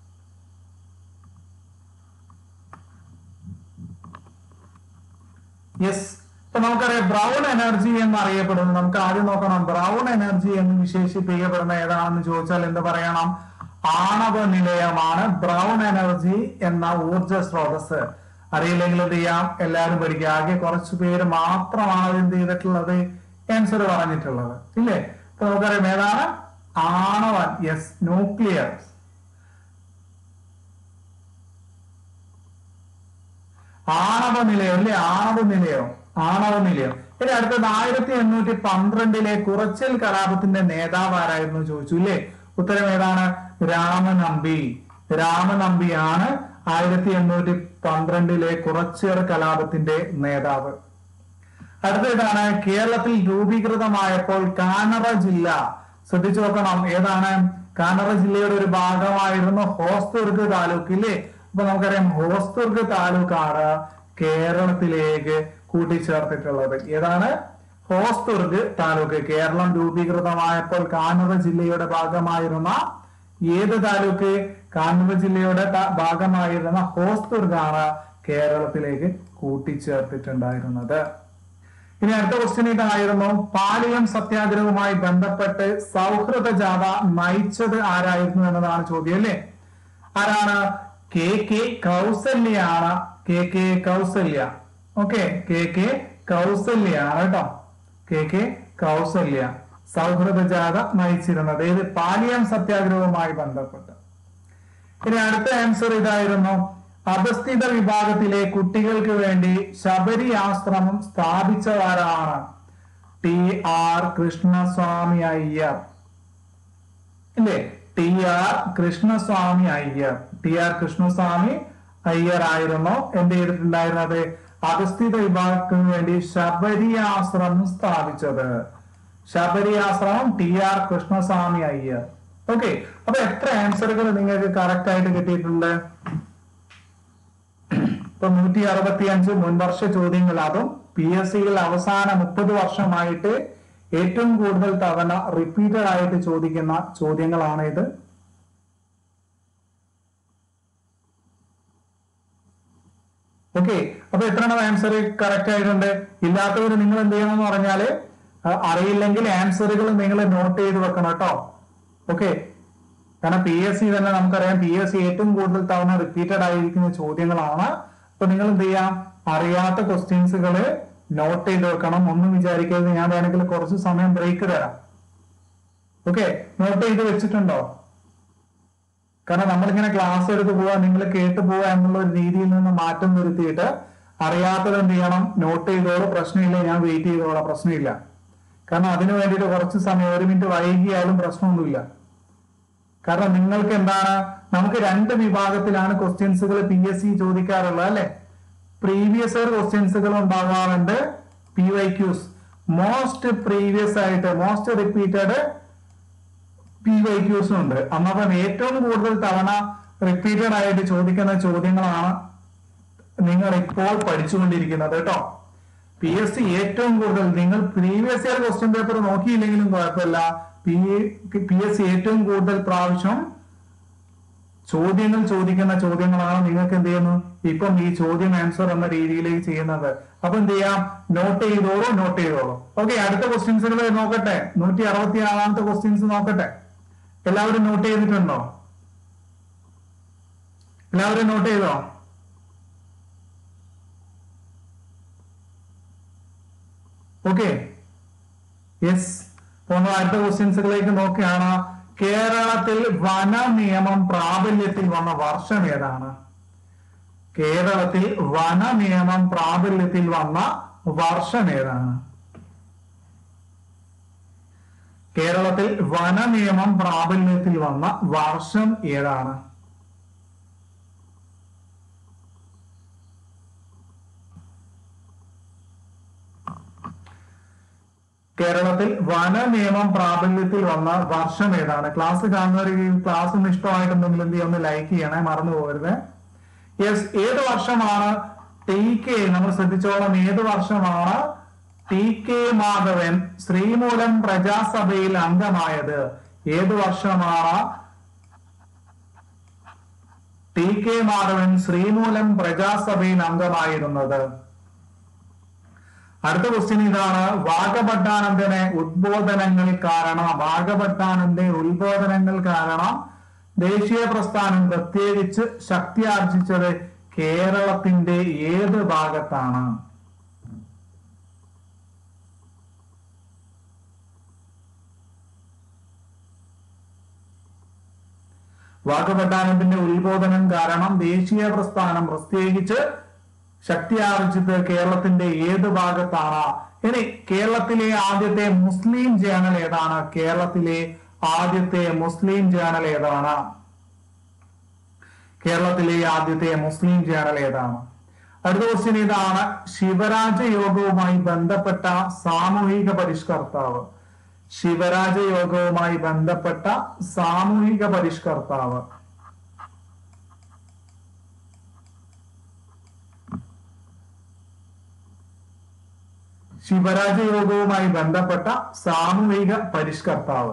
[SPEAKER 1] യെസ്. അപ്പൊ നമുക്കറിയാം ബ്രൗൺ എനർജി എന്ന് അറിയപ്പെടുന്നു. നമുക്ക് ആദ്യം നോക്കണം, ബ്രൗൺ എനർജി എന്ന് വിശേഷിപ്പിക്കപ്പെടുന്ന ഏതാണെന്ന് ചോദിച്ചാൽ എന്ത് പറയണം? ആണവ നിലയമാണ് ബ്രൗൺ എനർജി എന്ന ഊർജ സ്രോതസ്. അറിയില്ലെങ്കിൽ എന്ത് ചെയ്യാം, എല്ലാവരും പഠിക്കുക. ആകെ കുറച്ചു പേര് മാത്രമാണ് എന്ത് ചെയ്തിട്ടുള്ളത്, ആൻസർ പറഞ്ഞിട്ടുള്ളത്, ഇല്ലേ? അപ്പൊ നമുക്കറിയാം ഏതാണ്? ആണവ, യെസ്, ന്യൂക്ലിയർ. ആണവ നിലയം അല്ലെ? ആണവ നിലയം, ആണവ നിലയം. ഇനി അടുത്തത് ആയിരത്തി എണ്ണൂറ്റി പന്ത്രണ്ടിലെ കുറിച്യൽ കലാപത്തിന്റെ നേതാവ് ആരായിരുന്നു ചോദിച്ചു, ഇല്ലേ? ഉത്തരം ഏതാണ്? രാമനമ്പി. രാമനമ്പിയാണ് ആയിരത്തി എണ്ണൂറ്റി പന്ത്രണ്ടിലെ കുറിച്യൽ കലാപത്തിന്റെ നേതാവ്. അടുത്തതാണ് കേരളത്തിൽ രൂപീകൃതമായപ്പോൾ കാനറ ജില്ല, ശ്രദ്ധിച്ചു നോക്കണം, ഏതാണ്? കാനറ ജില്ലയുടെ ഒരു ഭാഗമായിരുന്നു ഹോസ്ദുർഗ് താലൂക്ക്, ഇല്ലേ? അപ്പൊ നമുക്കറിയാം ഹോസ്ദുർഗ് താലൂക്കാണ് കേരളത്തിലേക്ക് കൂട്ടിച്ചേർത്തിട്ടുള്ളത്. ഏതാണ്? ഹോസ്ദുർഗ് താലൂക്ക്. കേരളം രൂപീകൃതമായപ്പോൾ കാനറ ജില്ലയുടെ ഭാഗമായിരുന്ന ഏത് താലൂക്ക്? കാനറ ജില്ലയുടെ ഭാഗമായിരുന്ന ഹോസ്ദുർഗ് ആണ് കേരളത്തിലേക്ക് കൂട്ടിച്ചേർത്തിട്ടുണ്ടായിരുന്നത്. ഇനി അടുത്ത ക്വസ്റ്റ്യൻ ഇതായിരുന്നു, പാലിയം സത്യാഗ്രഹവുമായി ബന്ധപ്പെട്ട് സൗഹൃദ ജാഥ നയിച്ചത് ആരായിരുന്നു എന്നതാണ് ചോദ്യം, അല്ലേ? ആരാണ്? കെ കെ കൗസല്യാണ്. K K Kausalya. Okay, K K കൗസല്യാണ് കേട്ടോ. കെ കെ കൗസല്യ സൗഹൃദ ജാഥ നയിച്ചിരുന്നത് ഏത്? പാലിയം സത്യാഗ്രഹവുമായി ബന്ധപ്പെട്ട്. ഇനി അടുത്ത ആൻസർ ഇതായിരുന്നു, അധസ്ഥിത വിഭാഗത്തിലെ കുട്ടികൾക്ക് വേണ്ടി ശബരി ആശ്രമം സ്ഥാപിച്ചവരാണ്? ടി ആർ കൃഷ്ണസ്വാമി അയ്യർ, ഇല്ലേ? T R Krishnaswamy Iyer. T R Krishnaswamy Iyer ആയിരുന്നു എന്ത് ചെയ്തിട്ടുണ്ടായിരുന്നത്? അധസ്ഥിത വിഭാഗത്തിന് വേണ്ടി ശബരി ആശ്രമം സ്ഥാപിച്ചത്. Sabari Ashram T R Krishnaswamy Iyer. Okay, അപ്പൊ എത്ര ആൻസറുകൾ നിങ്ങൾക്ക് കറക്റ്റ് ആയിട്ട് കിട്ടിയിട്ടുണ്ട്? ഇപ്പൊ നൂറ്റി അറുപത്തി അഞ്ച് മുൻവർഷ ചോദ്യങ്ങൾ, അതും പി എസ് സിയിൽ അവസാന മുപ്പത് വർഷമായിട്ട് ഏറ്റവും കൂടുതൽ തവണ റിപ്പീറ്റഡ് ആയിട്ട് ചോദിക്കുന്ന ചോദ്യങ്ങളാണ് ഇത്. ഓക്കെ, അപ്പൊ എത്ര ആൻസർ കറക്റ്റ് ആയിട്ടുണ്ട്? ഇല്ലാത്തവർ നിങ്ങൾ എന്ത് ചെയ്യണം എന്ന് പറഞ്ഞാല് അറിയില്ലെങ്കിൽ ആൻസറുകൾ നിങ്ങൾ നോട്ട് ചെയ്ത് വെക്കണം കേട്ടോ. ഓക്കെ, കാരണം പി എസ് സി തന്നെ നമുക്കറിയാം, പി എസ് സി ഏറ്റവും കൂടുതൽ തവണ റിപ്പീറ്റഡ് ആയിരിക്കുന്ന ചോദ്യങ്ങളാണ്. അപ്പൊ നിങ്ങൾ എന്ത് ചെയ്യാം, അറിയാത്ത ക്വസ്റ്റ്യൻസുകള് നോട്ട് ചെയ്ത് വെക്കണം. ഒന്നും വിചാരിക്കരുത്, ഞാൻ വേണമെങ്കിൽ കുറച്ച് സമയം ബ്രേക്ക് തരാം. ഓക്കെ, നോട്ട് ചെയ്ത് വെച്ചിട്ടുണ്ടോ? കാരണം നമ്മളിങ്ങനെ ക്ലാസ് എടുത്ത് പോവാ, നിങ്ങൾ കേട്ടു പോവാ എന്നുള്ള ഒരു രീതിയിൽ നിന്ന് മാറ്റം വരുത്തിയിട്ട് അറിയാത്തത് എന്ത് ചെയ്യണം, നോട്ട് ചെയ്തോളൂ, പ്രശ്നമില്ല, ഞാൻ വെയിറ്റ് ചെയ്തോളാം, പ്രശ്നമില്ല. കാരണം അതിനു വേണ്ടിയിട്ട് കുറച്ച് സമയം, ഒരു മിനിറ്റ് വൈകിയാലും പ്രശ്നമൊന്നുമില്ല. കാരണം നിങ്ങൾക്ക് എന്താണ്, നമുക്ക് രണ്ട് വിഭാഗത്തിലാണ് ക്വസ്റ്റ്യൻസുകൾ പി എസ് സി ചോദിക്കാറുള്ളത് അല്ലെ. പ്രീവിയസ് ഇയർ ക്വസ്റ്റ്യൻസുകൾ ഉണ്ടാകാറുണ്ട്, P Y Qs, most previous ആയിട്ട് മോസ്റ്റ് റിപ്പീറ്റഡ് പി വൈ ക്യൂസും ഉണ്ട്. അപ്പം ഏറ്റവും കൂടുതൽ തവണ റിപ്പീറ്റഡ് ആയിട്ട് ചോദിക്കുന്ന ചോദ്യങ്ങളാണ് നിങ്ങൾ ഇപ്പോൾ പഠിച്ചുകൊണ്ടിരിക്കുന്നത് കേട്ടോ. പി എസ് സി ഏറ്റവും കൂടുതൽ, നിങ്ങൾ പ്രീവിയസ് ഇയർ ക്വസ്റ്റ്യൻ പേപ്പർ നോക്കിയില്ലെങ്കിലും കുഴപ്പമില്ല, പി പി എസ് സി ഏറ്റവും കൂടുതൽ പ്രാവശ്യം ചോദ്യങ്ങൾ ചോദിക്കുന്ന ചോദ്യങ്ങളാണ് നിങ്ങൾക്ക് എന്ത് ചെയ്യുന്നു, ഇപ്പം ഈ ചോദ്യം ആൻസർ എന്ന രീതിയിലേക്ക് ചെയ്യുന്നത്. അപ്പൊ എന്ത് ചെയ്യാം, നോട്ട് ചെയ്തോളൂ, നോട്ട് ചെയ്തോളൂ. ഓക്കെ, അടുത്ത ക്വസ്റ്റ്യൻസുകൾ നോക്കട്ടെ. നൂറ്റി അറുപത്തി ആറാമത്തെ ക്വസ്റ്റ്യൻസ് നോക്കട്ടെ. എല്ലാവരും നോട്ട് ചെയ്തിട്ടുണ്ടോ? എല്ലാവരും നോട്ട് ചെയ്തോ? Okay, yes. നമ്മൾ അടുത്ത ക്വസ്റ്റ്യൻസുകളിലേക്ക് നോക്കുകയാണ്. കേരളത്തിൽ വന നിയമം പ്രാബല്യത്തിൽ വന്ന വർഷം ഏതാണ്? കേരളത്തിൽ വന നിയമം പ്രാബല്യത്തിൽ വന്ന വർഷം ഏതാണ്? കേരളത്തിൽ വന നിയമം പ്രാബല്യത്തിൽ വന്ന വർഷം ഏതാണ്? കേരളത്തിൽ വന നിയമം പ്രാബല്യത്തിൽ വന്ന വർഷം ഏതാണ്? ക്ലാസ് കാണുന്നവർ ക്ലാസ് ഒന്ന് ഇഷ്ടമായിട്ടുണ്ടെങ്കിൽ എന്ത് ചെയ്യാം, ഒന്ന് ലൈക്ക് ചെയ്യണേ, മറന്നു പോകരുത്. യെസ്, ഏത് വർഷമാണ് ടി കെ, നമ്മൾ ശ്രദ്ധിച്ചോളാം, ഏത് വർഷമാണ് ടി കെ മാധവൻ ശ്രീമൂലം പ്രജാസഭയിൽ അംഗമായത്? ഏത് വർഷമാണ് ടി കെ മാധവൻ ശ്രീമൂലം പ്രജാസഭയിൽ അംഗമായിരുന്നത്? അടുത്ത ക്വസ്റ്റ്യൻ ഇതാണ്. വാഗഭട്ടാനന്ദനെ ഉദ്ബോധനങ്ങൾ കാരണം വാഗഭട്ടാനന്ദന്റെ ഉത്ബോധനങ്ങൾ കാരണം ദേശീയ പ്രസ്ഥാനം പ്രത്യേകിച്ച് ശക്തി ആർജിച്ചത് കേരളത്തിന്റെ ഏത് ഭാഗത്താണ്? വാഗഭട്ടാനന്ദന്റെ ഉത്ബോധനം കാരണം ദേശീയ പ്രസ്ഥാനം പ്രത്യേകിച്ച് ശക്തി ആർജിച്ചത് കേരളത്തിന്റെ ഏത് ഭാഗത്താണ്? ഇനി കേരളത്തിലെ ആദ്യത്തെ മുസ്ലിം ജേണൽ ഏതാണ്? കേരളത്തിലെ ആദ്യത്തെ മുസ്ലിം ജേണൽ ഏതാണ്? കേരളത്തിലെ ആദ്യത്തെ മുസ്ലിം ജേണൽ ഏതാണ്? അടുത്ത ക്വസ്റ്റ്യൻ ഇതാണ്. ശിവരാജ യോഗവുമായി ബന്ധപ്പെട്ട സാമൂഹിക പരിഷ്കർത്താവ്. ശിവരാജ യോഗവുമായി ബന്ധപ്പെട്ട സാമൂഹിക പരിഷ്കർത്താവ്. ശിവരാജ യോഗവുമായി ബന്ധപ്പെട്ട സാമൂഹിക പരിഷ്കർത്താവ്.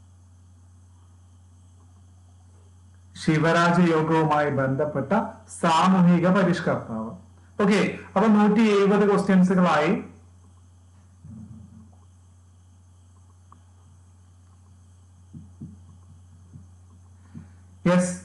[SPEAKER 1] ശിവരാജ യോഗവുമായി ബന്ധപ്പെട്ട സാമൂഹിക പരിഷ്കർത്താവ്. ഓക്കെ, അപ്പൊ നൂറ്റി എഴുപത് ക്വസ്റ്റ്യൻസുകളായി. Yes,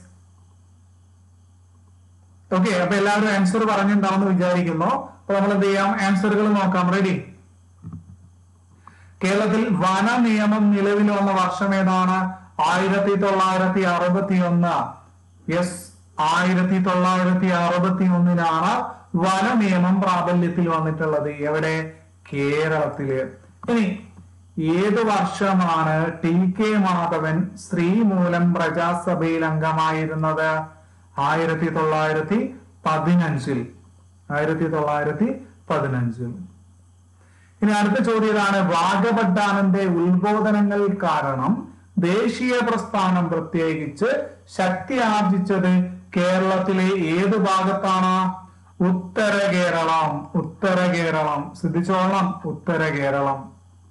[SPEAKER 1] okay. അപ്പൊ എല്ലാവരും ആൻസർ പറഞ്ഞിട്ടുണ്ടാവുമെന്ന് വിചാരിക്കുന്നു. അപ്പൊ നമ്മൾ എന്ത് ചെയ്യാം, ആൻസറുകൾ നോക്കാം. റെഡി? കേരളത്തിൽ വന നിയമം നിലവിൽ വന്ന വർഷം ഏതാണ്? ആയിരത്തി തൊള്ളായിരത്തി അറുപത്തി ഒന്ന്. യെസ്, ആയിരത്തി തൊള്ളായിരത്തി അറുപത്തി ഒന്നിനാണ് വന നിയമം പ്രാബല്യത്തിൽ വന്നിട്ടുള്ളത്. എവിടെ? കേരളത്തില്. ഇനി ഏത് വർഷമാണ് ടി കെ മാധവൻ ശ്രീമൂലം പ്രജാസഭയിൽ അംഗമായിരുന്നത്? ആയിരത്തി തൊള്ളായിരത്തി പതിനഞ്ചിൽ. ആയിരത്തി തൊള്ളായിരത്തി പതിനഞ്ചിൽ. ഇനി അടുത്ത ചോദ്യം ഇതാണ്. വാഗഭട്ടാനന്റെ ഉത്ബോധനങ്ങൾ കാരണം ദേശീയ പ്രസ്ഥാനം പ്രത്യേകിച്ച് ശക്തി ആർജിച്ചത് കേരളത്തിലെ ഏത് ഭാഗത്താണ്? ഉത്തര കേരളം. ഉത്തര കേരളം. ശ്രദ്ധിച്ചോളണം, ഉത്തര കേരളം.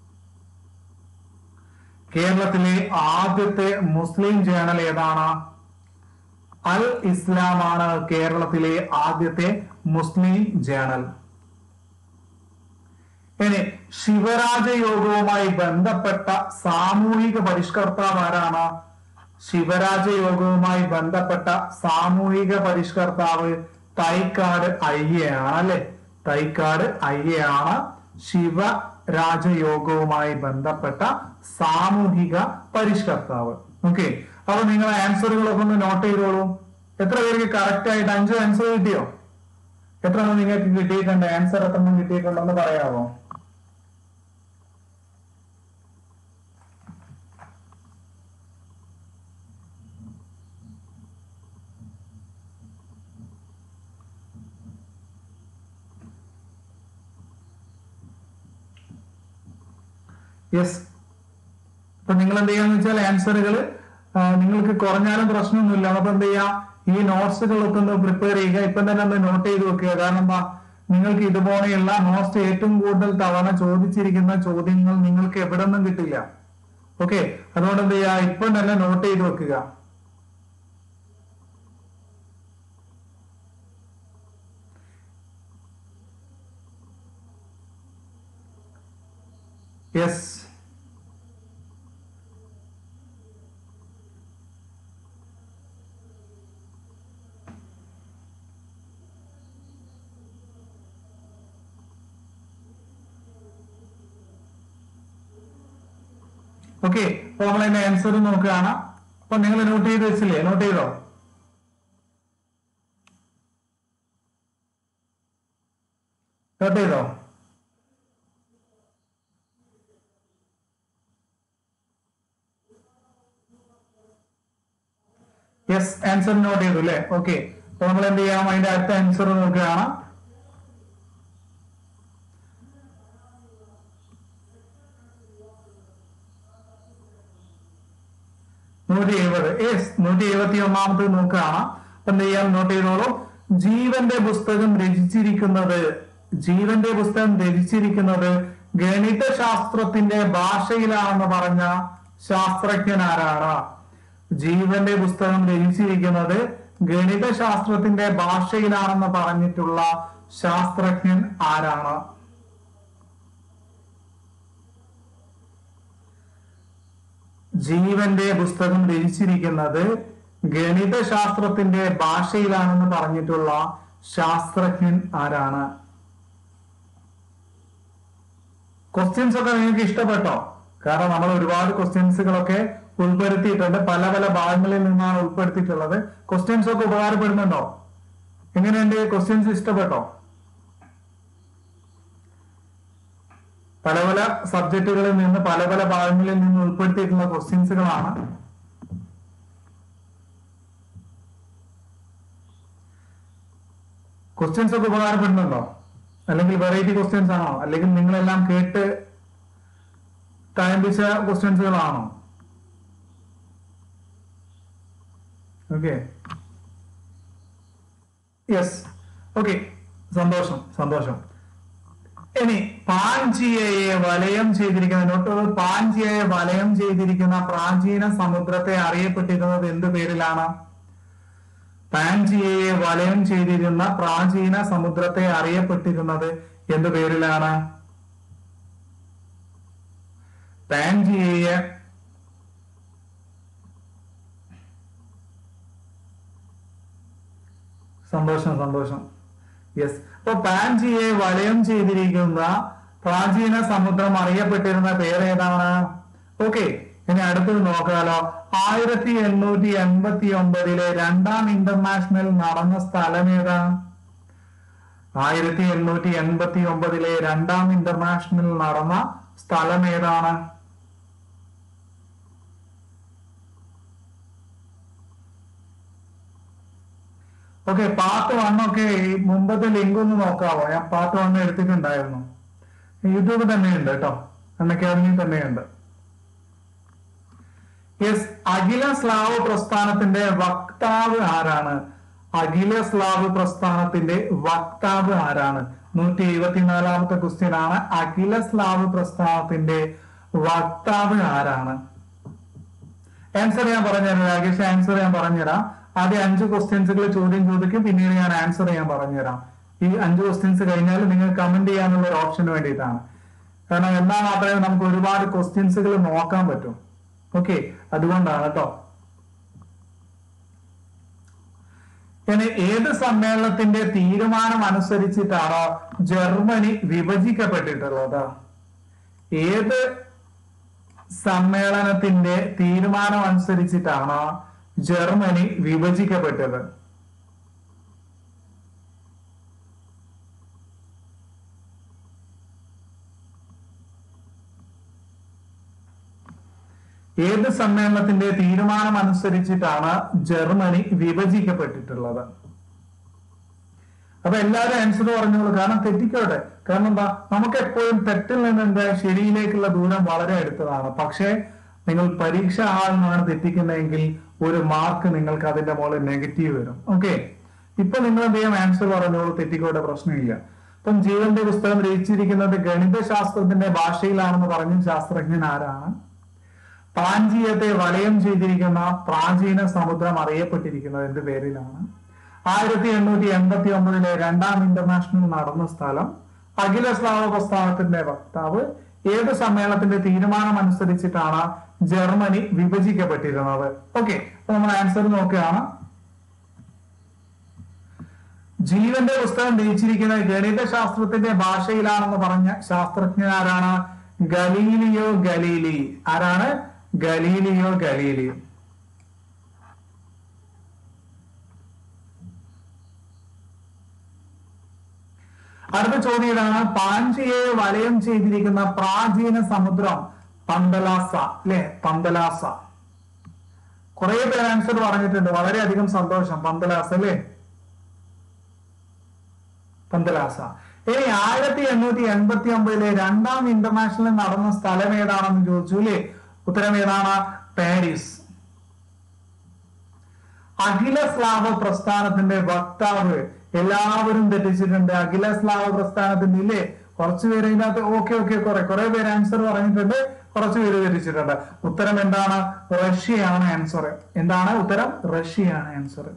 [SPEAKER 1] കേരളത്തിലെ ആദ്യത്തെ മുസ്ലിം ജേണൽ ഏതാണ്? അൽ ഇസ്ലാമാണ് കേരളത്തിലെ ആദ്യത്തെ മുസ്ലിം ജേണൽ. ഇനി ശിവരാജയോഗവുമായി ബന്ധപ്പെട്ട സാമൂഹിക പരിഷ്കർത്താവ് ആരാണ്? ശിവരാജയോഗവുമായി ബന്ധപ്പെട്ട സാമൂഹിക പരിഷ്കർത്താവ് തൈക്കാട് അയ്യയാണ് അല്ലെ. തൈക്കാട് അയ്യയാണ് ശിവരാജയോഗവുമായി ബന്ധപ്പെട്ട സാമൂഹിക പരിഷ്കർത്താവ്. ഓക്കെ, അപ്പൊ നിങ്ങൾ ആൻസറുകളൊക്കെ ഒന്ന് നോട്ട് ചെയ്തോളൂ. എത്ര പേർക്ക് കറക്റ്റ് ആയിട്ട് അഞ്ച് ആൻസർ കിട്ടിയോ? എത്ര എണ്ണം നിങ്ങൾക്ക് കിട്ടിയിട്ടുണ്ട്? ആൻസർ എത്ര എണ്ണം കിട്ടിയിട്ടുണ്ടെന്ന് പറയാമോ? യെസ്. അപ്പൊ നിങ്ങൾ എന്ത് ചെയ്യാന്ന് വെച്ചാൽ ആൻസറുകൾ നിങ്ങൾക്ക് കുറഞ്ഞാലും പ്രശ്നമൊന്നുമില്ല. അപ്പൊ എന്ത് ചെയ്യാം, ഈ നോട്ട്സുകളൊക്കെ ഒന്ന് പ്രിപ്പയർ ചെയ്യുക. ഇപ്പം തന്നെ ഒന്ന് നോട്ട് ചെയ്ത് വെക്കുക. കാരണം എന്താ, നിങ്ങൾക്ക് ഇതുപോലെയുള്ള നോട്ട്സ് ഏറ്റവും കൂടുതൽ തവണ ചോദിച്ചിരിക്കുന്ന ചോദ്യങ്ങൾ നിങ്ങൾക്ക് എവിടെ നിന്നും കിട്ടില്ല. ഓക്കെ, അതുകൊണ്ട് എന്ത് ചെയ്യുക, ഇപ്പം തന്നെ നോട്ട് ചെയ്ത് വെക്കുക. Yes, okay. അപ്പൊ നമ്മൾ അതിന്റെ ആൻസർ നോക്കുകയാണ്. അപ്പൊ നിങ്ങൾ നോട്ട് ചെയ്ത് വെച്ചില്ലേ? നോട്ട് ചെയ്തോ? നോട്ട് ചെയ്തോ? യെസ്, ആൻസർ നോട്ട് ചെയ്തു അല്ലേ? ഓക്കെ, അപ്പൊ നമ്മൾ എന്ത് ചെയ്യാം, അതിന്റെ അടുത്ത ആൻസർ നോക്കുകയാണ്. നൂറ്റി എഴുപത്. യെസ്, നൂറ്റി എഴുപത്തി ഒന്നാമത് നോക്കുകയാണ്. അപ്പൊ എന്ത് ചെയ്യാം, നോട്ട് ചെയ്തോളൂ. ജീവന്റെ പുസ്തകം രചിച്ചിരിക്കുന്നത് ജീവന്റെ പുസ്തകം രചിച്ചിരിക്കുന്നത് ഗണിത ശാസ്ത്രത്തിന്റെ ഭാഷയിലാണെന്ന് പറഞ്ഞ ശാസ്ത്രജ്ഞൻ ആരാണ്? ജീവന്റെ പുസ്തകം രചിച്ചിരിക്കുന്നത് ഗണിത ശാസ്ത്രത്തിന്റെ ഭാഷയിലാണെന്ന് പറഞ്ഞിട്ടുള്ള ശാസ്ത്രജ്ഞൻ ആരാണ്? ജീവന്റെ പുസ്തകം രചിച്ചിരിക്കുന്നത് ഗണിത ശാസ്ത്രത്തിന്റെ ഭാഷയിലാണെന്ന് പറഞ്ഞിട്ടുള്ള ശാസ്ത്രജ്ഞൻ ആരാണ്? ക്വസ്റ്റ്യൻസ് ഒക്കെ നിങ്ങൾക്ക് ഇഷ്ടപ്പെട്ടോ? കാരണം നമ്മൾ ഒരുപാട് ക്വസ്റ്റ്യൻസുകളൊക്കെ ഉൾപ്പെടുത്തിയിട്ടുണ്ട്. പല പല ഭാഗങ്ങളിൽ നിന്നാണ് ഉൾപ്പെടുത്തിയിട്ടുള്ളത്. ക്വസ്റ്റ്യൻസ് ഒക്കെ ഉപകാരപ്പെടുന്നുണ്ടോ? എങ്ങനെയുണ്ട്? ക്വസ്റ്റ്യൻസ് ഇഷ്ടപ്പെട്ടോ? പല പല സബ്ജക്റ്റുകളിൽ നിന്ന് പല പല ഭാഗങ്ങളിൽ നിന്ന് ഉൾപ്പെടുത്തിയിട്ടുള്ള ക്വസ്റ്റ്യൻസുകളാണ്. ക്വസ്റ്റ്യൻസ് ഒക്കെ ഉപകാരപ്പെടുന്നുണ്ടോ? അല്ലെങ്കിൽ വെറൈറ്റി ക്വസ്റ്റ്യൻസ് ആണോ? അല്ലെങ്കിൽ നിങ്ങളെല്ലാം കേട്ട് തഴമ്പിച്ച ക്വസ്റ്റ്യൻസുകളാണോ? ഓക്കെ, യെസ്, ഓക്കെ, സന്തോഷം സന്തോഷം. ഇനി പാൻജിയയെ വലയം ചെയ്തിരിക്കുന്ന നോട്ട് പാൻജിയയെ വലയം ചെയ്തിരിക്കുന്ന പ്രാചീന സമുദ്രത്തെ അറിയപ്പെട്ടിരുന്നത് എന്ത് പേരിലാണ്? പാൻജിയയെ വലയം ചെയ്തിരുന്ന പ്രാചീന സമുദ്രത്തെ അറിയപ്പെട്ടിരുന്നത് എന്ത് പേരിലാണ്? പാൻജിയയെ സന്തോഷം സന്തോഷം യെസ്. അപ്പൊ പാൻജിയയെ വലയം ചെയ്തിരിക്കുന്ന പ്രാചീന സമുദ്രം അറിയപ്പെട്ടിരുന്ന പേരേതാണ്? ഓക്കെ, ഇനി അടുത്തത് നോക്കാലോ. ആയിരത്തി എണ്ണൂറ്റി എൺപത്തി ഒമ്പതിലെ രണ്ടാം ഇന്റർനാഷണൽ നടന്ന സ്ഥലം ഏതാ? ആയിരത്തി എണ്ണൂറ്റി എൺപത്തി ഒമ്പതിലെ രണ്ടാം ഇന്റർനാഷണൽ നടന്ന സ്ഥലം ഏതാണ്? ഓക്കെ, പാർട്ട് വൺ ഒക്കെ മുമ്പത്തെ ലിങ്ക് ഒന്ന് നോക്കാവോ? ഞാൻ പാർട്ട് വൺ എടുത്തിട്ടുണ്ടായിരുന്നു. യൂട്യൂബ് തന്നെയുണ്ട് കേട്ടോ, അക്കാദമി തന്നെയുണ്ട്. യെസ്, അഖില സ്ലാവ് പ്രസ്ഥാനത്തിന്റെ വക്താവ് ആരാണ്? അഖില സ്ലാവ് പ്രസ്ഥാനത്തിന്റെ വക്താവ് ആരാണ്? നൂറ്റി എഴുപത്തിനാലാമത്തെ ക്വസ്റ്റ്യൻ ആണ്. അഖില സ്ലാവ് പ്രസ്ഥാനത്തിന്റെ വക്താവ് ആരാണ്? ആൻസർ ഞാൻ പറഞ്ഞുതരാം രാകേഷ്, ആൻസർ ഞാൻ പറഞ്ഞുതരാം. ആദ്യം അഞ്ച് ക്വസ്റ്റ്യൻസുകൾ ചോദ്യം ചോദിക്കും, പിന്നീട് ഞാൻ ആൻസർ ഞാൻ പറഞ്ഞുതരാം. ഈ അഞ്ച് ക്വസ്റ്റ്യൻസ് കഴിഞ്ഞാൽ നിങ്ങൾ കമന്റ് ചെയ്യാനുള്ള ഒരു ഓപ്ഷന് വേണ്ടിയിട്ടാണ്. കാരണം എന്നാൽ മാത്രമേ നമുക്ക് ഒരുപാട് ക്വസ്റ്റ്യൻസുകൾ നോക്കാൻ പറ്റും. ഓക്കെ, അതുകൊണ്ടാണ് കേട്ടോ. ഇനി ഏത് സമ്മേളനത്തിന്റെ തീരുമാനം അനുസരിച്ചിട്ടാണ് ജർമ്മനി വിഭജിക്കപ്പെട്ടിട്ടുള്ളത്? ഏത് സമ്മേളനത്തിന്റെ തീരുമാനം അനുസരിച്ചിട്ടാണ് ജർമ്മനി വിഭജിക്കപ്പെട്ടത്? ഏത് സമ്മേളനത്തിന്റെ തീരുമാനം അനുസരിച്ചിട്ടാണ് ജർമ്മനി വിഭജിക്കപ്പെട്ടിട്ടുള്ളത്? അപ്പൊ എല്ലാവരും ആൻസർ പറഞ്ഞോളൂ, കാരണം തെറ്റിക്കോട്ടെ. കാരണം എന്താ, നമുക്ക് എപ്പോഴും തെറ്റിൽ നിന്ന് എന്താ ശരിയിലേക്കുള്ള ദൂരം വളരെ അടുത്തതാണ്. പക്ഷേ നിങ്ങൾ പരീക്ഷ ഹാളിൽ നിന്നാണ് തെറ്റിക്കുന്നതെങ്കിൽ ഒരു മാർക്ക് നിങ്ങൾക്ക് അതിന്റെ മുകളിൽ നെഗറ്റീവ് വരും. ഓക്കെ, ഇപ്പൊ നിങ്ങൾ എന്ത് ചെയ്യാം, ആൻസർ പറഞ്ഞോളൂ, തെറ്റിക്കോട്ടെ, പ്രശ്നമില്ല. ഇപ്പം ജീവന്റെ പുസ്തകം രചിച്ചിരിക്കുന്നത് ഗണിതശാസ്ത്രത്തിന്റെ ഭാഷയിലാണെന്ന് പറഞ്ഞ ശാസ്ത്രജ്ഞൻ ആരാണ്? പാഞ്ചീയത്തെ വലയം ചെയ്തിരിക്കുന്ന പ്രാചീന സമുദ്രം അറിയപ്പെട്ടിരിക്കുന്നത് എന്ത് പേരിലാണ്? ആയിരത്തി എണ്ണൂറ്റി എൺപത്തി ഒമ്പതിലെ രണ്ടാം ഇന്റർനാഷണൽ നടന്ന സ്ഥലം? അഖില സ്ലാവ പ്രസ്ഥാനത്തിന്റെ വക്താവ്? ഏത് സമ്മേളനത്തിന്റെ തീരുമാനം അനുസരിച്ചിട്ടാണ് ജർമ്മനി വിഭജിക്കപ്പെട്ടിരുന്നത്? ഓക്കെ, അപ്പൊ നമ്മൾ ആൻസർ നോക്കുകയാണ്. ജീവന്റെ പുസ്തകം രചിച്ചിരിക്കുന്നത് ഗണിതശാസ്ത്രത്തിന്റെ ഭാഷയിലാണെന്ന് പറഞ്ഞ ശാസ്ത്രജ്ഞൻ ആരാണ്? Galileo Galilei. ആരാണ്? Galileo Galilei. അടുത്ത ചോദ്യം ഇതാണ്, പാഞ്ചിയെ വലയം ചെയ്തിരിക്കുന്ന പ്രാചീന സമുദ്രം? പന്തലാസ അല്ലെ? പന്തലാസ. കുറെ പേര് ആൻസർ പറഞ്ഞിട്ടുണ്ട്, വളരെയധികം സന്തോഷം. പന്തലാസ അല്ലെ? പന്തലാസ. ഇനി ആയിരത്തി എണ്ണൂറ്റി എൺപത്തി ഒമ്പതിലെ രണ്ടാം ഇന്റർനാഷണൽ നടന്ന സ്ഥലം ഏതാണെന്ന് ചോദിച്ചു അല്ലേ? ഉത്തരം ഏതാണ്? പാരീസ്. അഖില സ്ലാവ പ്രസ്ഥാനത്തിന്റെ വക്താവ്? എല്ലാവരും തെറ്റിച്ചിട്ടുണ്ട്. അഖില സ്ലാവ പ്രസ്ഥാനത്തിന്റെ ഇല്ലേ? കുറച്ചു പേര് ഇതിനകത്ത് ഓക്കെ ഓക്കെ കുറെ കുറെ പേര് ആൻസർ പറഞ്ഞിട്ടുണ്ട്, കുറച്ചു പേര് തെറ്റിച്ചിട്ടുണ്ട്. ഉത്തരം എന്താണ്? റഷ്യയാണ് ആൻസർ. എന്താണ് ഉത്തരം? റഷ്യയാണ് ആൻസർ.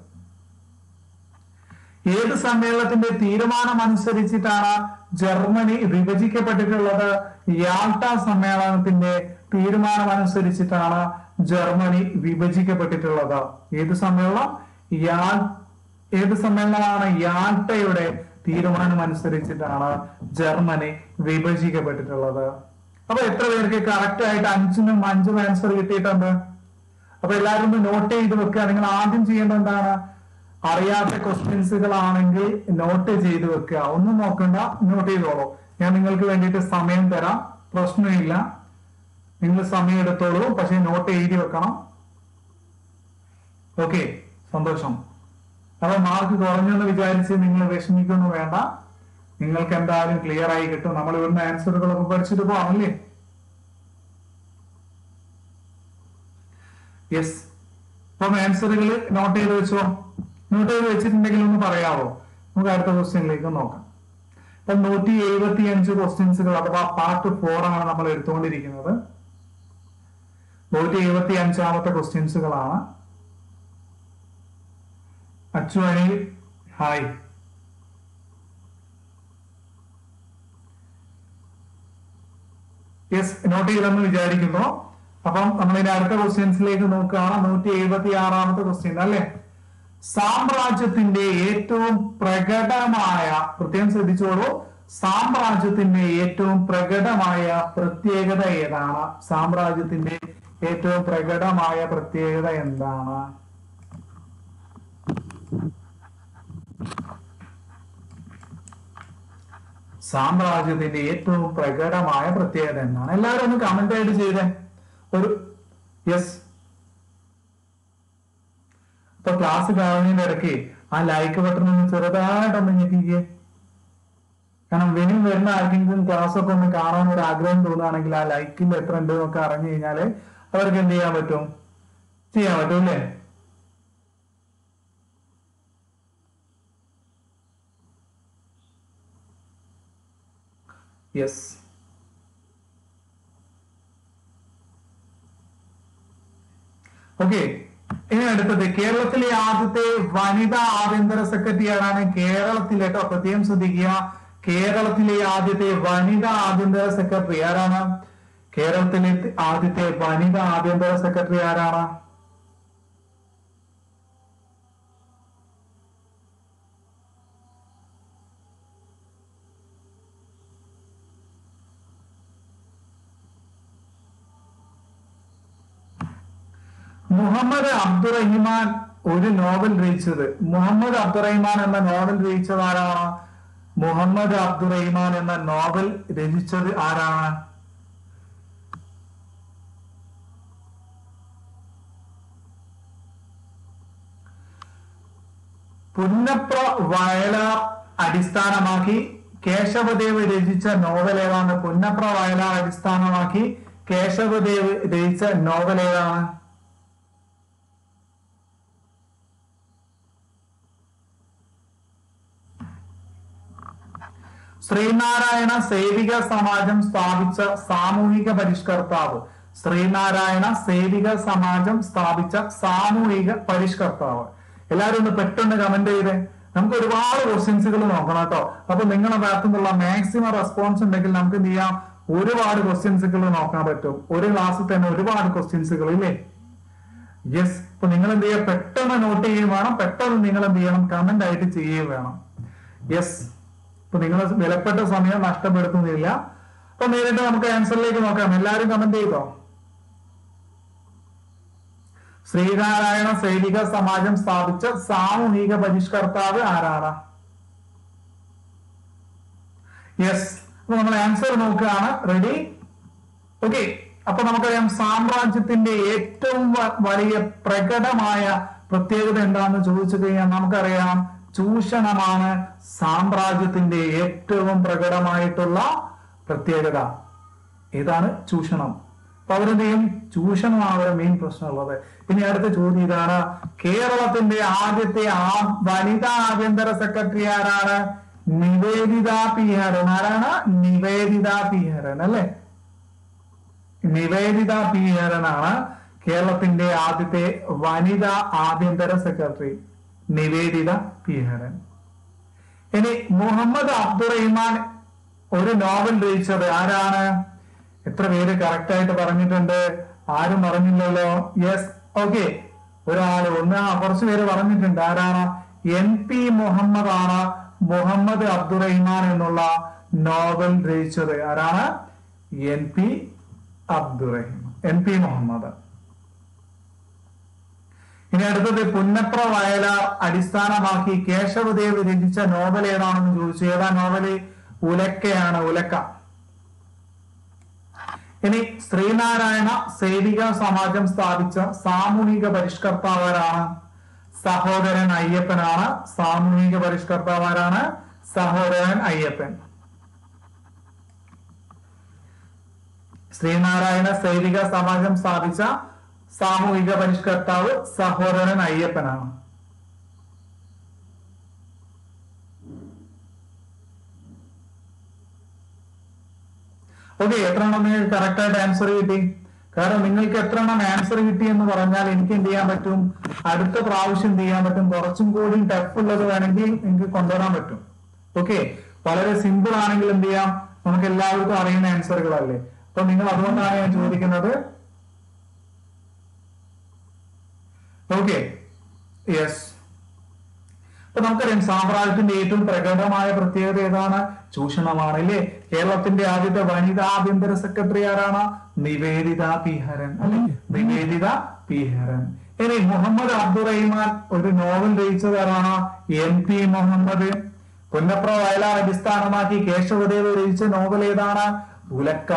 [SPEAKER 1] ഏത് സമ്മേളനത്തിന്റെ തീരുമാനം അനുസരിച്ചിട്ടാണ് ജർമ്മനി വിഭജിക്കപ്പെട്ടിട്ടുള്ളത്? യാൾട്ട സമ്മേളനത്തിന്റെ തീരുമാനം അനുസരിച്ചിട്ടാണ് ജർമ്മനി വിഭജിക്കപ്പെട്ടിട്ടുള്ളത്. ഏത് സമ്മേളനം? യാ ഏത് സമ്മേളനമാണ്? യാൾട്ടയുടെ തീരുമാനം അനുസരിച്ചിട്ടാണ് ജർമ്മനി വിഭജിക്കപ്പെട്ടിട്ടുള്ളത്. അപ്പൊ എത്ര പേർക്ക് കറക്റ്റ് ആയിട്ട് അഞ്ചിനും അഞ്ചും ആൻസർ കിട്ടിയിട്ടുണ്ട്? അപ്പൊ എല്ലാവരും ഒന്ന് നോട്ട് ചെയ്ത് വെക്കുക. നിങ്ങൾ ആദ്യം ചെയ്യേണ്ടത് എന്താണ്? അറിയാത്ത ക്വസ്റ്റ്യൻസുകളാണെങ്കിൽ നോട്ട് ചെയ്ത് വെക്കുക. ഒന്നും നോക്കണ്ട, നോട്ട് ചെയ്തോളൂ. ഞാൻ നിങ്ങൾക്ക് വേണ്ടിയിട്ട് സമയം തരാം, പ്രശ്നമില്ല. നിങ്ങൾ സമയം എടുത്തോളൂ, പക്ഷെ നോട്ട് എഴുതി വെക്കണം. ഓക്കെ, സന്തോഷം. അപ്പൊ മാർക്ക് കുറഞ്ഞെന്ന് വിചാരിച്ച് നിങ്ങൾ വിഷമിക്കൊന്നും വേണ്ട. നിങ്ങൾക്ക് എന്തായാലും ക്ലിയർ ആയി കിട്ടും. നമ്മൾ ഇവിടുന്ന് ആൻസറുകളൊക്കെ പഠിച്ചിട്ട് പോകാമല്ലേ? യെസ്, അപ്പം ആൻസറുകൾ നോട്ട് ചെയ്ത് വെച്ചോ. നോട്ട് ചെയ്ത് വെച്ചിട്ടുണ്ടെങ്കിൽ ഒന്ന് പറയാവോ? നമുക്ക് അടുത്ത ക്വസ്റ്റ്യനിലേക്ക് നോക്കാം. ഇപ്പൊ നൂറ്റി എഴുപത്തി അഞ്ച് ക്വസ്റ്റ്യൻസുകൾ അഥവാ പാർട്ട് ഫോർ ആണ് നമ്മൾ എടുത്തുകൊണ്ടിരിക്കുന്നത്. നൂറ്റി എഴുപത്തി അഞ്ചാമത്തെ ക്വസ്റ്റ്യൻസുകളാണ്. Achu Anil hi. Yes, note ചെയ്തെന്ന് വിചാരിക്കുന്നു. അപ്പം നമ്മൾ ഇനി അടുത്ത ക്വസ്റ്റ്യൻസിലേക്ക് നോക്കുകയാണ്. നൂറ്റി എഴുപത്തി ആറാമത്തെ ക്വസ്റ്റ്യൻ അല്ലെ? സാമ്രാജ്യത്തിന്റെ ഏറ്റവും പ്രകടമായ, പ്രത്യേകം ശ്രദ്ധിച്ചോളൂ, സാമ്രാജ്യത്തിന്റെ ഏറ്റവും പ്രകടമായ പ്രത്യേകത ഏതാണ്? സാമ്രാജ്യത്തിന്റെ ഏറ്റവും പ്രകടമായ പ്രത്യേകത എന്താണ്? സാമ്രാജ്യത്തിന്റെ ഏറ്റവും പ്രകടമായ പ്രത്യേകത എന്താണ്? എല്ലാവരും ഒന്ന് കമന്റ് ആയിട്ട് ചെയ്തേ. ഒരു യെസ്. ഇപ്പൊ ക്ലാസ് കാണുന്നതിന്റെ ഇടയ്ക്ക് ആ ലൈക്ക് ബട്ടൺ ഒന്ന് ചെറുതായിട്ടൊന്ന് ഞെക്കിക്കേ. കാരണം വെനും വരുന്ന ആർക്കെങ്കിലും ക്ലാസ് ഒക്കെ ഒന്ന് കാണാൻ ഒരു ആഗ്രഹം തോന്നുകയാണെങ്കിൽ ആ ലൈക്കിന്റെ എത്ര ഉണ്ട് എന്നൊക്കെ അറിഞ്ഞു കഴിഞ്ഞാല് അവർക്ക് എന്ത് ചെയ്യാൻ പറ്റും? ചെയ്യാൻ പറ്റും അല്ലേ? യെസ്. ഓക്കെ, ഇനി അടുത്തത് കേരളത്തിലെ ആദ്യത്തെ വനിതാ ആഭ്യന്തര സെക്രട്ടറി ആരാണ്? കേരളത്തിലെ കേട്ടോ, പ്രത്യേകം ശ്രദ്ധിക്കുക, കേരളത്തിലെ ആദ്യത്തെ വനിതാ ആഭ്യന്തര സെക്രട്ടറി ആരാണ്? കേരളത്തിലെ ആദ്യത്തെ വനിതാ ആഭ്യന്തര സെക്രട്ടറി ആരാണ്? മുഹമ്മദ് അബ്ദുറഹിമാൻ ഒരു നോവൽ രചിച്ചത്. മുഹമ്മദ് അബ്ദുറഹിമാൻ എന്ന നോവൽ രചിച്ചത് ആരാണ്? മുഹമ്മദ് അബ്ദുറഹിമാൻ എന്ന നോവൽ രചിച്ചത് ആരാണ്? പുന്നപ്ര വയലാർ അടിസ്ഥാനമാക്കി കേശവദേവ് രചിച്ച നോവൽ ഏതാണ്? പുന്നപ്ര വയലാർ അടിസ്ഥാനമാക്കി കേശവദേവ് രചിച്ച നോവൽ ഏതാണ്? ശ്രീനാരായണ സേവിക സമാജം സ്ഥാപിച്ച സാമൂഹിക പരിഷ്കർത്താവ്. ശ്രീനാരായണ സേവിക സമാജം സ്ഥാപിച്ച സാമൂഹിക പരിഷ്കർത്താവ്. എല്ലാവരും ഒന്ന് പെട്ടെന്ന് കമന്റ് ചെയ്തേ. നമുക്ക് ഒരുപാട് ക്വസ്റ്റ്യൻസുകൾ നോക്കണം കേട്ടോ. അപ്പൊ നിങ്ങളുടെ ഭാഗത്തു നിന്നുള്ള മാക്സിമം റെസ്പോൺസ് ഉണ്ടെങ്കിൽ നമുക്ക് എന്ത് ചെയ്യാം, ഒരുപാട് ക്വസ്റ്റ്യൻസുകൾ നോക്കാൻ പറ്റും. ഒരു ക്ലാസ്സിൽ തന്നെ ഒരുപാട് ക്വസ്റ്റ്യൻസുകൾ ഇല്ലേ? യെസ്. ഇപ്പൊ നിങ്ങൾ എന്ത് ചെയ്യുക, പെട്ടെന്ന് നോട്ട് ചെയ്യുകയും വേണം, പെട്ടെന്ന് നിങ്ങൾ എന്ത് ചെയ്യണം, കമന്റ് ആയിട്ട് ചെയ്യുകയും വേണം. യെസ്. ഇപ്പൊ നിങ്ങൾ വിലപ്പെട്ട സമയം നഷ്ടപ്പെടുത്തുന്നില്ല. അപ്പൊ നേരിട്ട് നമുക്ക് ആൻസറിലേക്ക് നോക്കാം. എല്ലാവരും കമന്റ് ചെയ്തോ? ശ്രീനാരായണ സൈനിക സമാജം സ്ഥാപിച്ച സാമൂഹിക പരിഷ്കർത്താവ് ആരാണ്? യെസ്. അപ്പൊ നമ്മൾ ആൻസർ നോക്കുകയാണ്. റെഡി? ഓക്കെ. അപ്പൊ നമുക്കറിയാം സാമ്രാജ്യത്തിന്റെ ഏറ്റവും വലിയ പ്രകടമായ പ്രത്യേകത എന്താണെന്ന് ചോദിച്ചു കഴിഞ്ഞാൽ നമുക്കറിയാം ചൂഷണമാണ് സാമ്രാജ്യത്തിന്റെ ഏറ്റവും പ്രകടമായിട്ടുള്ള പ്രത്യേകത. ഏതാണ്? ചൂഷണം. അപ്പൊ അവരെന്ത് ചെയ്യും? ചൂഷണമാണ് അവരുടെ മെയിൻ പ്രശ്നമുള്ളത്. ഇനി അടുത്ത ചോദ്യം ഇതാണ്, കേരളത്തിന്റെ ആദ്യത്തെ ആ വനിതാ ആഭ്യന്തര സെക്രട്ടറി ആരാണ്? നിവേദിത പി ഹരൻ. ആരാണ്? നിവേദിത പി ഹരൻ അല്ലെ? നിവേദിത പി ഹരനാണ് കേരളത്തിന്റെ ആദ്യത്തെ വനിതാ ആഭ്യന്തര സെക്രട്ടറി. നിവേദിത പി ഹരൻ. ഇനി മുഹമ്മദ് അബ്ദുറഹിമാൻ ഒരു നോവൽ രചിച്ചത് ആരാണ്? എത്ര പേര് കറക്റ്റ് ആയിട്ട് പറഞ്ഞിട്ടുണ്ട്? ആരും പറഞ്ഞില്ലല്ലോ. യെസ്. ഓക്കെ. ഒരാള് ഒന്ന് കുറച്ചു പേര് പറഞ്ഞിട്ടുണ്ട്. ആരാണ്? എൻ പി മുഹമ്മദ് ആണ് മുഹമ്മദ് അബ്ദുറഹിമാൻ എന്നുള്ള നോവൽ രചിച്ചത്. ആരാണ്? N P Abdurahiman, N P Muhammad. ഇനി അടുത്തത് പുന്നപ്ര വയലാർ അടിസ്ഥാനമാക്കി കേശവദേവ് രചിച്ച നോവൽ ഏതാണെന്ന് ചോദിച്ചു. ഏതാ നോവല്? ഉലക്കയാണ്. ഉലക്ക. ഇനി ശ്രീനാരായണ സേവിക സമാജം സ്ഥാപിച്ച സാമൂഹിക പരിഷ്കർത്താവാരാണ്? സഹോദരൻ അയ്യപ്പനാണ്. സാമൂഹിക പരിഷ്കർത്താവാരാണ്? സഹോദരൻ അയ്യപ്പൻ. ശ്രീനാരായണ സേവിക സമാജം സ്ഥാപിച്ച സാമൂഹിക പരിഷ്കർത്താവ് സഹോദരൻ അയ്യപ്പനാണ്. ഓക്കെ. എത്ര എണ്ണം നിങ്ങൾക്ക് കറക്റ്റ് ആയിട്ട് ആൻസർ കിട്ടി? കാരണം നിങ്ങൾക്ക് എത്ര എണ്ണം ആൻസർ കിട്ടി എന്ന് പറഞ്ഞാൽ എനിക്ക് എന്ത് ചെയ്യാൻ പറ്റും, അടുത്ത പ്രാവശ്യം എന്ത് ചെയ്യാൻ പറ്റും, കുറച്ചും കൂടി ടഫ് ഉള്ളത് വേണമെങ്കിൽ നിങ്ങൾക്ക് കൊണ്ടുവരാൻ പറ്റും. ഓക്കെ. വളരെ സിമ്പിൾ ആണെങ്കിൽ എന്ത് ചെയ്യാം, നമുക്ക് എല്ലാവർക്കും അറിയുന്ന ആൻസറുകളല്ലേ. അപ്പൊ നിങ്ങൾ അതുകൊണ്ടാണ് ഞാൻ ചോദിക്കുന്നത്. ഓക്കെ. യെസ്. അപ്പൊ നമുക്കറിയാം സാമ്രാജ്യത്തിന്റെ ഏറ്റവും പ്രകടമായ പ്രത്യേകത ഏതാണ്? ചൂഷണമാണ് അല്ലേ? കേരളത്തിന്റെ ആദ്യത്തെ വനിതാ ആഭ്യന്തര സെക്രട്ടറി ആരാണ്? നിവേദിത പി ഹരൻ അല്ലെ? നിവേദിത പി ഹരൻ. ഇനി മുഹമ്മദ് അബ്ദുറഹിമാൻ ഒരു നോവൽ രചിച്ചത് ആരാണ്? N P Muhammad. പുന്നപ്ര വയലാർ അടിസ്ഥാനമാക്കി കേശവദേവ് രചിച്ച നോവൽ ഏതാണ്? ഉലക്ക.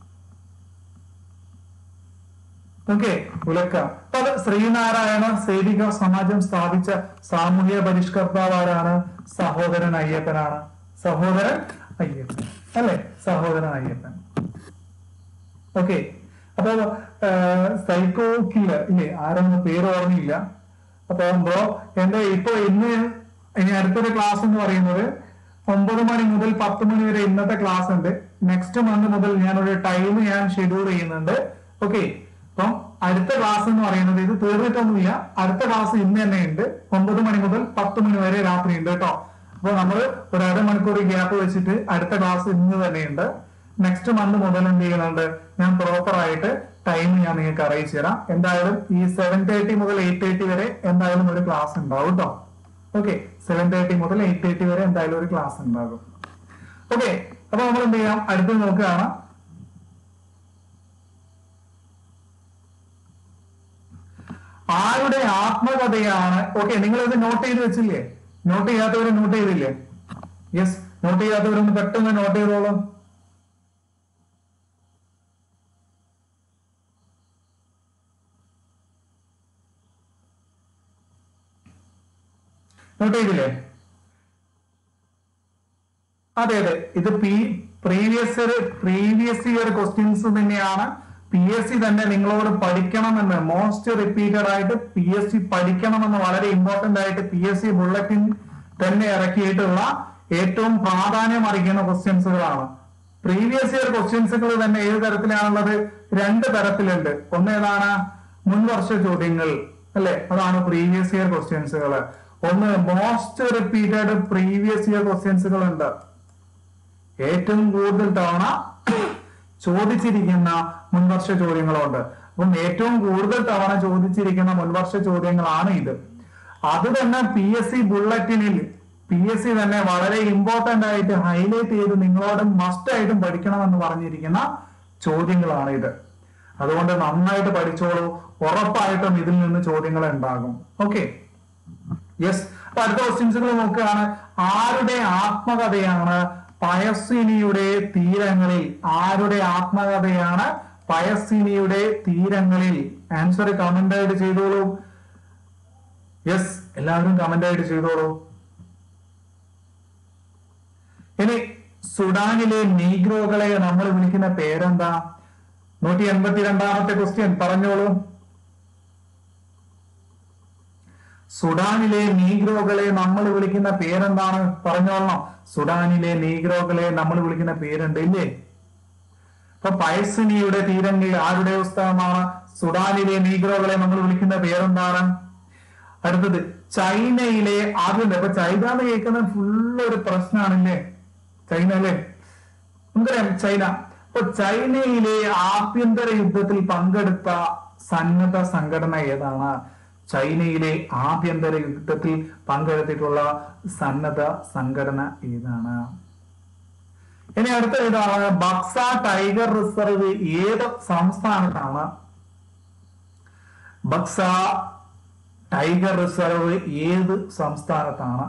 [SPEAKER 1] ഓക്കെ. ഉലക്ക. അപ്പൊ അത് ശ്രീനാരായണ സേവിക സമാജം സ്ഥാപിച്ച സാമൂഹിക പരിഷ്കർത്താവ് ആരാണ്? സഹോദരൻ അയ്യപ്പനാണ്. സഹോദരൻ അയ്യപ്പൻ അല്ലെ? സഹോദരൻ അയ്യപ്പൻ. ഓക്കെ. അപ്പൊ സൈക്കോ കില്ലർ ഇല്ലേ, ആരൊന്നും പേര് ഓർമ്മയില്ല. അപ്പൊ ബ്രോ എന്റെ ഇപ്പൊ ഇന്ന് ഇനി അടുത്തൊരു ക്ലാസ് എന്ന് പറയുന്നത് ഒമ്പത് മണി മുതൽ പത്ത് മണി വരെ ഇന്നത്തെ ക്ലാസ് ഉണ്ട്. നെക്സ്റ്റ് മന്ത് മുതൽ ഞാനൊരു ടൈം ഞാൻ ഷെഡ്യൂൾ ചെയ്യുന്നുണ്ട്. ഓക്കെ. അപ്പം അടുത്ത ക്ലാസ് എന്ന് പറയുന്നത് ഇത് തീർന്നിട്ടൊന്നുമില്ല. അടുത്ത ക്ലാസ് ഇന്ന് തന്നെ ഉണ്ട്. ഒമ്പത് മണി മുതൽ പത്ത് മണി വരെ രാത്രി ഉണ്ട് കേട്ടോ. അപ്പൊ നമ്മൾ ഒരു അരമണിക്കൂർ ഗ്യാപ്പ് വെച്ചിട്ട് അടുത്ത ക്ലാസ് ഇന്ന് തന്നെയുണ്ട്. നെക്സ്റ്റ് മന്ത് മുതൽ എന്ത് ചെയ്യുന്നുണ്ട്, ഞാൻ പ്രോപ്പർ ആയിട്ട് ടൈം ഞാൻ നിങ്ങൾക്ക് അറിയിച്ചു തരാം. എന്തായാലും ഈ സെവൻ തേർട്ടി മുതൽ എയ്റ്റ് തേർട്ടി വരെ എന്തായാലും ഒരു ക്ലാസ് ഉണ്ടാവും കേട്ടോ. ഓക്കെ, സെവൻ തേർട്ടി മുതൽ എയ്റ്റ് തേർട്ടി വരെ എന്തായാലും ഒരു ക്ലാസ് ഉണ്ടാകും. ഓക്കെ, അപ്പൊ നമ്മൾ എന്ത് ചെയ്യാം, അടുത്ത് നോക്കുകയാണ്. ആരുടെ ആത്മകഥയാണ്? ഓക്കെ, നിങ്ങൾ ഇത് നോട്ട് ചെയ്ത് വെച്ചില്ലേ? നോട്ട് ചെയ്യാത്തവര് നോട്ട് ചെയ്തില്ലേ? യെസ്, നോട്ട് ചെയ്യാത്തവരൊന്ന് പെട്ടെന്ന് നോട്ട് ചെയ്തോളൂ. നോട്ട് ചെയ്തില്ലേ? അതെ അതെ, ഇത് P previous year previous year questions തന്നെയാണ്. പി എസ് സി തന്നെ നിങ്ങളോട് പഠിക്കണമെന്ന്, മോസ്റ്റ് റിപ്പീറ്റഡ് ആയിട്ട് പി എസ് സി പഠിക്കണമെന്ന് വളരെ ഇമ്പോർട്ടന്റ് ആയിട്ട് പി എസ് സി ബുള്ളറ്റിൻ തന്നെ ഇറക്കിയിട്ടുള്ള ഏറ്റവും പ്രാധാന്യം അറിയിക്കുന്ന ക്വസ്റ്റ്യൻസുകളാണ്. പ്രീവിയസ് ഇയർ ക്വസ്റ്റ്യൻസുകൾ തന്നെ ഏത് തരത്തിലാണുള്ളത്? രണ്ട് തരത്തിലുണ്ട്. ഒന്ന് ഏതാണ്? മുൻവർഷ ചോദ്യങ്ങൾ അല്ലെ, അതാണ് പ്രീവിയസ് ഇയർ ക്വസ്റ്റ്യൻസുകൾ. ഒന്ന് മോസ്റ്റ് റിപ്പീറ്റഡ് പ്രീവിയസ് ഇയർ ക്വസ്റ്റ്യൻസുകൾ ഉണ്ട്, ഏറ്റവും കൂടുതൽ തവണ ചോദിച്ചിരിക്കുന്ന മുൻവർഷ ചോദ്യങ്ങളുണ്ട്. അപ്പം ഏറ്റവും കൂടുതൽ തവണ ചോദിച്ചിരിക്കുന്ന മുൻവർഷ ചോദ്യങ്ങളാണ് ഇത്. അത് തന്നെ പി എസ് സി ബുള്ളറ്റിനിൽ പി എസ് സി തന്നെ വളരെ ഇമ്പോർട്ടന്റ് ആയിട്ട് ഹൈലൈറ്റ് ചെയ്ത് നിങ്ങളോട് മസ്റ്റ് ആയിട്ടും പഠിക്കണമെന്ന് പറഞ്ഞിരിക്കുന്ന ചോദ്യങ്ങളാണ് ഇത്. അതുകൊണ്ട് നന്നായിട്ട് പഠിച്ചോളൂ, ഉറപ്പായിട്ടും ഇതിൽ നിന്ന് ചോദ്യങ്ങൾ ഉണ്ടാകും. Okay, yes. അപ്പൊ അടുത്ത ക്വസ്റ്റ്യൻസുകൾ നോക്കുകയാണ്. ആരുടെ ആത്മകഥയാണ് പയസ്സിനിയുടെ തീരങ്ങളിൽ? ആരുടെ ആത്മകഥയാണ് പയസ്സിനിയുടെ തീരങ്ങളിൽ? ആൻസർ കമന്റ് ആയിട്ട് ചെയ്തോളൂ. യെസ്, എല്ലാവരും കമന്റ് ആയിട്ട് ചെയ്തോളൂ. ഇനി സുഡാനിലെ നീഗ്രോകളെ നമ്മൾ വിളിക്കുന്ന പേരെന്താ? നൂറ്റി എൺപത്തി രണ്ടാമത്തെ ക്വസ്റ്റ്യൻ പറഞ്ഞോളൂ. സുഡാനിലെ നീഗ്രോകളെ നമ്മൾ വിളിക്കുന്ന പേരെന്താണ്? പറഞ്ഞോളണം. സുഡാനിലെ നീഗ്രോകളെ നമ്മൾ വിളിക്കുന്ന പേരുണ്ട് ഇല്ലേ? അപ്പൊ പയസ്സിനിയുടെ തീരങ്ങളിൽ ആരുടെ പുസ്തകമാണ്? സുഡാനിലെ നീഗ്രോകളെ നമ്മൾ വിളിക്കുന്ന പേരെന്താണ്? അടുത്തത് ചൈനയിലെ ആദ്യം. അപ്പൊ ചൈന എന്ന് കേൾക്കുന്ന ഫുള്ള് ഒരു പ്രശ്നമാണല്ലേ, ചൈന അല്ലേ? നമുക്കറിയാം ചൈന. അപ്പൊ ചൈനയിലെ ആഭ്യന്തര യുദ്ധത്തിൽ പങ്കെടുത്ത സന്നദ്ധ സംഘടന ഏതാണ്? ചൈനയിലെ ആഭ്യന്തര യുദ്ധത്തിൽ പങ്കെടുത്തിട്ടുള്ള സന്നദ്ധ സംഘടന ഏതാണ്? ഇനി അടുത്ത ഇതാണ്, ബക്സ ടൈഗർ റിസർവ് ഏത് സംസ്ഥാനത്താണ്? ബക്സ ടൈഗർ റിസർവ് ഏത് സംസ്ഥാനത്താണ്?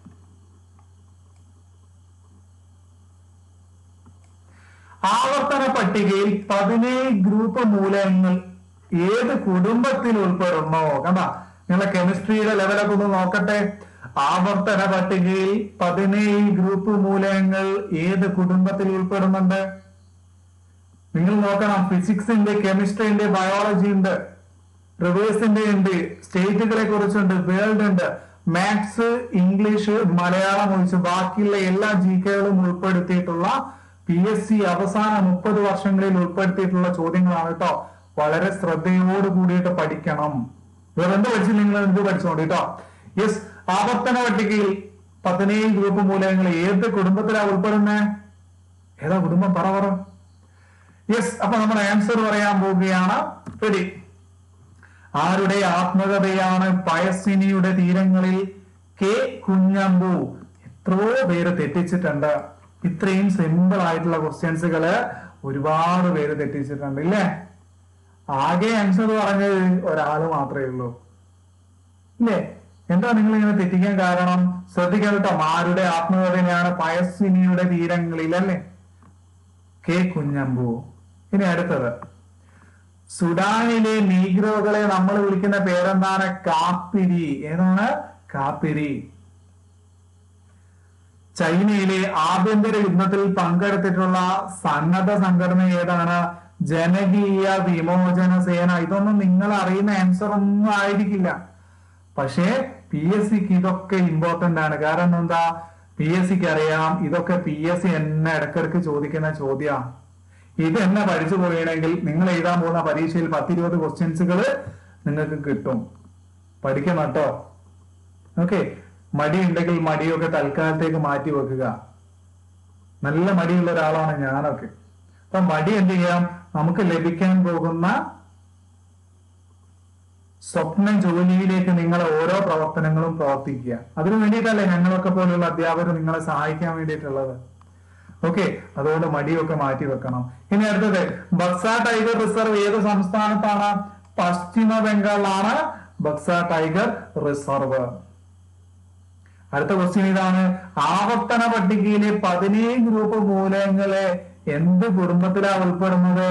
[SPEAKER 1] ആവർത്തന പട്ടികയിൽ പതിനേഴ് ഗ്രൂപ്പ് മൂലകങ്ങൾ ഏത് കുടുംബത്തിൽ ഉൾപ്പെടുന്നു? കണ്ട, നിങ്ങളെ കെമിസ്ട്രിയുടെ ലെവലൊക്കെ ഒന്ന് നോക്കട്ടെ. ആവർത്തന പട്ടികയിൽ പതിനേഴ് ഗ്രൂപ്പ് മൂലകങ്ങൾ ഏത് കുടുംബത്തിൽ ഉൾപ്പെടുന്നുണ്ട്? നിങ്ങൾ നോക്കണം. ഫിസിക്സിന്റെ, കെമിസ്ട്രിന്റെ, ബയോളജി ഉണ്ട്, റിവേഴ്സിന്റെ ഉണ്ട്, സ്റ്റേറ്റുകളെ കുറിച്ചുണ്ട്, വേൾഡ് ഉണ്ട്, മാത്സ്, ഇംഗ്ലീഷ്, മലയാളം ഒഴിച്ച് ബാക്കിയുള്ള എല്ലാ ജി കെകളും ഉൾപ്പെടുത്തിയിട്ടുള്ള പി എസ് സി അവസാന മുപ്പത് വർഷങ്ങളിൽ ഉൾപ്പെടുത്തിയിട്ടുള്ള ചോദ്യങ്ങളാണ് കേട്ടോ. വളരെ ശ്രദ്ധയോട് കൂടിയിട്ട് പഠിക്കണം. വേറെ എന്ത് പഠിച്ചില്ല നിങ്ങൾ എന്ത് പഠിച്ചോണ്ട് കേട്ടോ. യെസ്, ആവർത്തന പട്ടികയിൽ പതിനേഴ് ഗ്രൂപ്പ് മൂലകങ്ങൾ ഏത് കുടുംബത്തിലാണ് ഉൾപ്പെടുന്നത്? ഏതാ കുടുംബം? പറ പറ. യെസ്, അപ്പൊ നമ്മൾ ആൻസർ പറയാൻ പോവുകയാണ്. റെഡി. ആരുടെ ആത്മകഥയാണ് പയസ്സിനിയുടെ തീരങ്ങളിൽ? കെ കുഞ്ഞമ്പു. എത്രയോ പേര് തെറ്റിച്ചിട്ടുണ്ട്. ഇത്രയും സിമ്പിൾ ആയിട്ടുള്ള ക്വസ്റ്റ്യൻസുകള് ഒരുപാട് പേര് തെറ്റിച്ചിട്ടുണ്ട് ഇല്ലേ? ആകെ ആൻസർ പറഞ്ഞത് ഒരാള് മാത്രമേ ഉള്ളൂ ഇല്ലേ? എന്താ നിങ്ങൾ ഇങ്ങനെ തെറ്റിക്കാൻ കാരണം? ശ്രദ്ധിക്കാൻ കേട്ടോ. ആരുടെ ആത്മകഥയാണ് പയസ്സിനിയുടെ തീരങ്ങളിൽ അല്ലേ? കെ കുഞ്ഞമ്പു. ഇനി അടുത്തത്, സുഡാനിലെ നീഗ്രോകളെ നമ്മൾ വിളിക്കുന്ന പേരെന്താണ്? കാപ്പിരി. ഏതാണ്? കാപ്പിരി. ചൈനയിലെ ആഭ്യന്തര യുദ്ധത്തിൽ പങ്കെടുത്തിട്ടുള്ള സന്നദ്ധ സംഘടന ഏതാണ്? ജനകീയ വിമോചന സേന. ഇതൊന്നും നിങ്ങൾ അറിയുന്ന ആൻസർ ഒന്നും ആയിരിക്കില്ല, പക്ഷേ പി എസ് സിക്ക് ഇതൊക്കെ ഇമ്പോർട്ടന്റ് ആണ്. കാരണം എന്താ? പി എസ് സിക്ക് അറിയാം ഇതൊക്കെ പി എസ് സി എന്നെ ഇടക്കിടക്ക് ചോദിക്കുന്ന ചോദ്യമാണ്. ഇത് എന്നെ പഠിച്ചു പോയണമെങ്കിൽ നിങ്ങൾ എഴുതാൻ പോകുന്ന പരീക്ഷയിൽ പത്തിരുപത് ക്വസ്റ്റ്യൻസുകൾ നിങ്ങൾക്ക് കിട്ടും. പഠിക്കണം കേട്ടോ. ഓക്കെ, മടി ഉണ്ടെങ്കിൽ മടിയൊക്കെ തൽക്കാലത്തേക്ക് മാറ്റി വെക്കുക. നല്ല മടിയുള്ള ഒരാളാണ് ഞാനൊക്കെ. അപ്പൊ മടി എന്ത് ചെയ്യാം, നമുക്ക് ലഭിക്കാൻ പോകുന്ന സ്വപ്ന ജോലിയിലേക്ക് നിങ്ങളെ ഓരോ പ്രവർത്തനങ്ങളും പ്രവർത്തിക്കുക. അതിനു വേണ്ടിയിട്ടല്ലേ ഞങ്ങളൊക്കെ പോലുള്ള അധ്യാപകർ നിങ്ങളെ സഹായിക്കാൻ വേണ്ടിയിട്ടുള്ളത്. ഓക്കെ, അതുകൊണ്ട് മടിയൊക്കെ മാറ്റി വെക്കണം. ഇനി അടുത്തത്, ബക്സ ടൈഗർ റിസർവ് ഏത് സംസ്ഥാനത്താണ്? പശ്ചിമ ബംഗാളാണ് ബക്സ ടൈഗർ റിസർവ്. അടുത്ത ക്വസ്റ്റ്യൻ ഇതാണ്, ആവർത്തന പട്ടികയിലെ പതിനേഴ് ഗ്രൂപ്പ് മൂലകങ്ങളെ എന്ത് കുടുംബത്തിലാണ് ഉൾപ്പെടുന്നത്?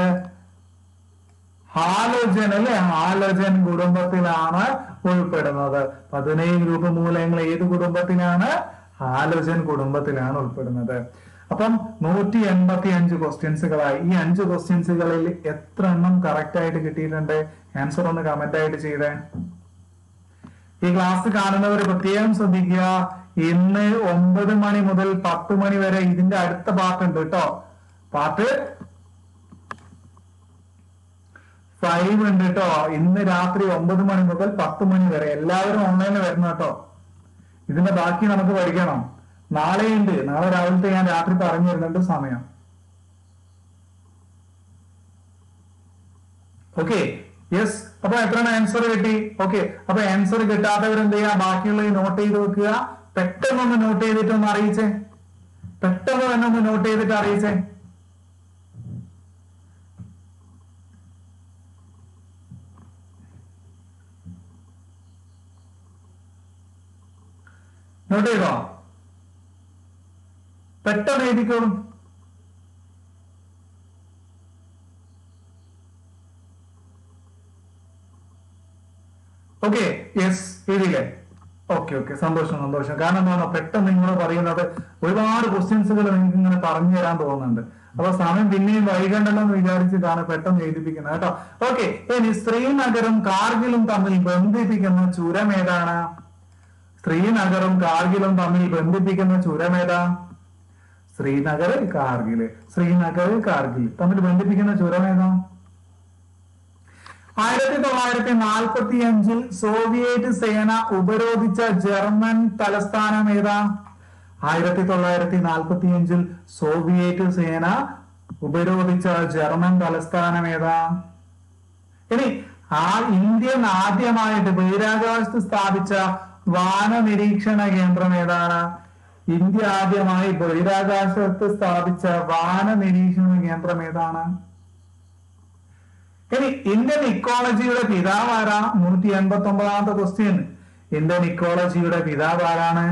[SPEAKER 1] ഹാലോജൻ അല്ലെ, ഹാലോജൻ കുടുംബത്തിലാണ് ഉൾപ്പെടുന്നത്. പതിനേഴ് ഗ്രൂപ്പ് മൂലകങ്ങൾ ഏത് കുടുംബത്തിലാണ്? ഹാലോജൻ കുടുംബത്തിലാണ് ഉൾപ്പെടുന്നത്. അപ്പം നൂറ്റി എൺപത്തി അഞ്ച് ക്വസ്റ്റ്യൻസുകളായി. ഈ അഞ്ച് ക്വസ്റ്റ്യൻസുകളിൽ എത്ര എണ്ണം കറക്റ്റ് ആയിട്ട് കിട്ടിയിട്ടുണ്ട്? ആൻസർ ഒന്ന് കമന്റ് ആയിട്ട് ചെയ്തേ. ഈ ക്ലാസ് കാണുന്നവർ പ്രത്യേകം ശ്രദ്ധിക്കുക. ഇന്ന് ഒമ്പത് മണി മുതൽ പത്ത് മണി വരെ ഇതിന്റെ അടുത്ത പാർട്ട് ഉണ്ട് കേട്ടോ. പാർട്ട് ഫൈവ് ഉണ്ട് കേട്ടോ. ഇന്ന് രാത്രി ഒമ്പത് മണി മുതൽ പത്ത് മണി വരെ എല്ലാവരും ഓൺലൈനിൽ വരണം കേട്ടോ. ഇതിന്റെ ബാക്കി നമുക്ക് പഠിക്കണം. നാളെ ഉണ്ട്, നാളെ രാവിലത്തെ ഞാൻ രാത്രി പറഞ്ഞു തരുന്നുണ്ട് സമയം. Okay, yes. അപ്പൊ എത്ര ആൻസർ കിട്ടി? ഓക്കെ, അപ്പൊ ആൻസർ കിട്ടാത്തവർ എന്ത് ചെയ്യാ? ബാക്കിയുള്ളത് നോട്ട് ചെയ്ത് വെക്കുക. പെട്ടെന്നൊന്ന് നോട്ട് ചെയ്തിട്ട് ഒന്ന് അറിയിച്ചേ. പെട്ടെന്ന് തന്നെ ഒന്ന് നോട്ട് ചെയ്തിട്ട് അറിയിച്ചേ. നോട്ട് ചെയ്തോ? പെട്ടെന്ന് എഴുതിക്കോളും. ഓക്കെ, യെസ്, എഴുതിയില്ലേ? ഓക്കെ ഓക്കെ, സന്തോഷം സന്തോഷം. കാരണം എന്താണോ, പെട്ടെന്ന് നിങ്ങൾ പറയുന്നത് ഒരുപാട് ക്വസ്റ്റ്യൻസുകൾ നിങ്ങൾക്ക് ഇങ്ങനെ പറഞ്ഞു തരാൻ തോന്നുന്നുണ്ട്. അപ്പൊ സമയം പിന്നെയും വൈകണ്ടല്ലോ എന്ന് വിചാരിച്ചിട്ടാണ് പെട്ടെന്ന് എഴുതിപ്പിക്കുന്നത് കേട്ടോ. ഓക്കെ, ഇനി ശ്രീനഗറും കാർഗിലും തമ്മിൽ ബന്ധിപ്പിക്കുന്ന ചുരം ഏതാണ്? ശ്രീനഗറും കാർഗിലും തമ്മിൽ ബന്ധിപ്പിക്കുന്ന ചുരം ഏതാ? ശ്രീനഗർ കാർഗില്. ശ്രീനഗർ കാർഗിൽ തമ്മിൽ ബന്ധിപ്പിക്കുന്ന ചുരം ഏതാ? ആയിരത്തി തൊള്ളായിരത്തി നാൽപ്പത്തി അഞ്ചിൽ സോവിയറ്റ് സേന ഉപരോധിച്ച ജർമ്മൻ തലസ്ഥാനം ഏതാ? ആയിരത്തി തൊള്ളായിരത്തി നാൽപ്പത്തി അഞ്ചിൽ സോവിയറ്റ് സേന ഉപരോധിച്ച ജർമ്മൻ തലസ്ഥാനം ഏതാ? ഇനി ആ ഇന്ത്യൻ ആദ്യമായിട്ട് ബഹിരാകാശത്ത് സ്ഥാപിച്ച വാന നിരീക്ഷണ കേന്ദ്രം ഏതാണ്? ഇന്ത്യ ആദ്യമായി ബഹിരാകാശത്ത് സ്ഥാപിച്ച വാന നിരീക്ഷണ കേന്ദ്രം ഏതാണ്? ഇനി ഇന്ത്യൻ ഇക്കോളജിയുടെ പിതാവ് ആരാ? നൂറ്റി എൺപത്തി ഒമ്പതാമത്തെ ക്വസ്റ്റ്യൻ. ഇന്ത്യൻ ഇക്കോളജിയുടെ പിതാവ് ആരാണ്?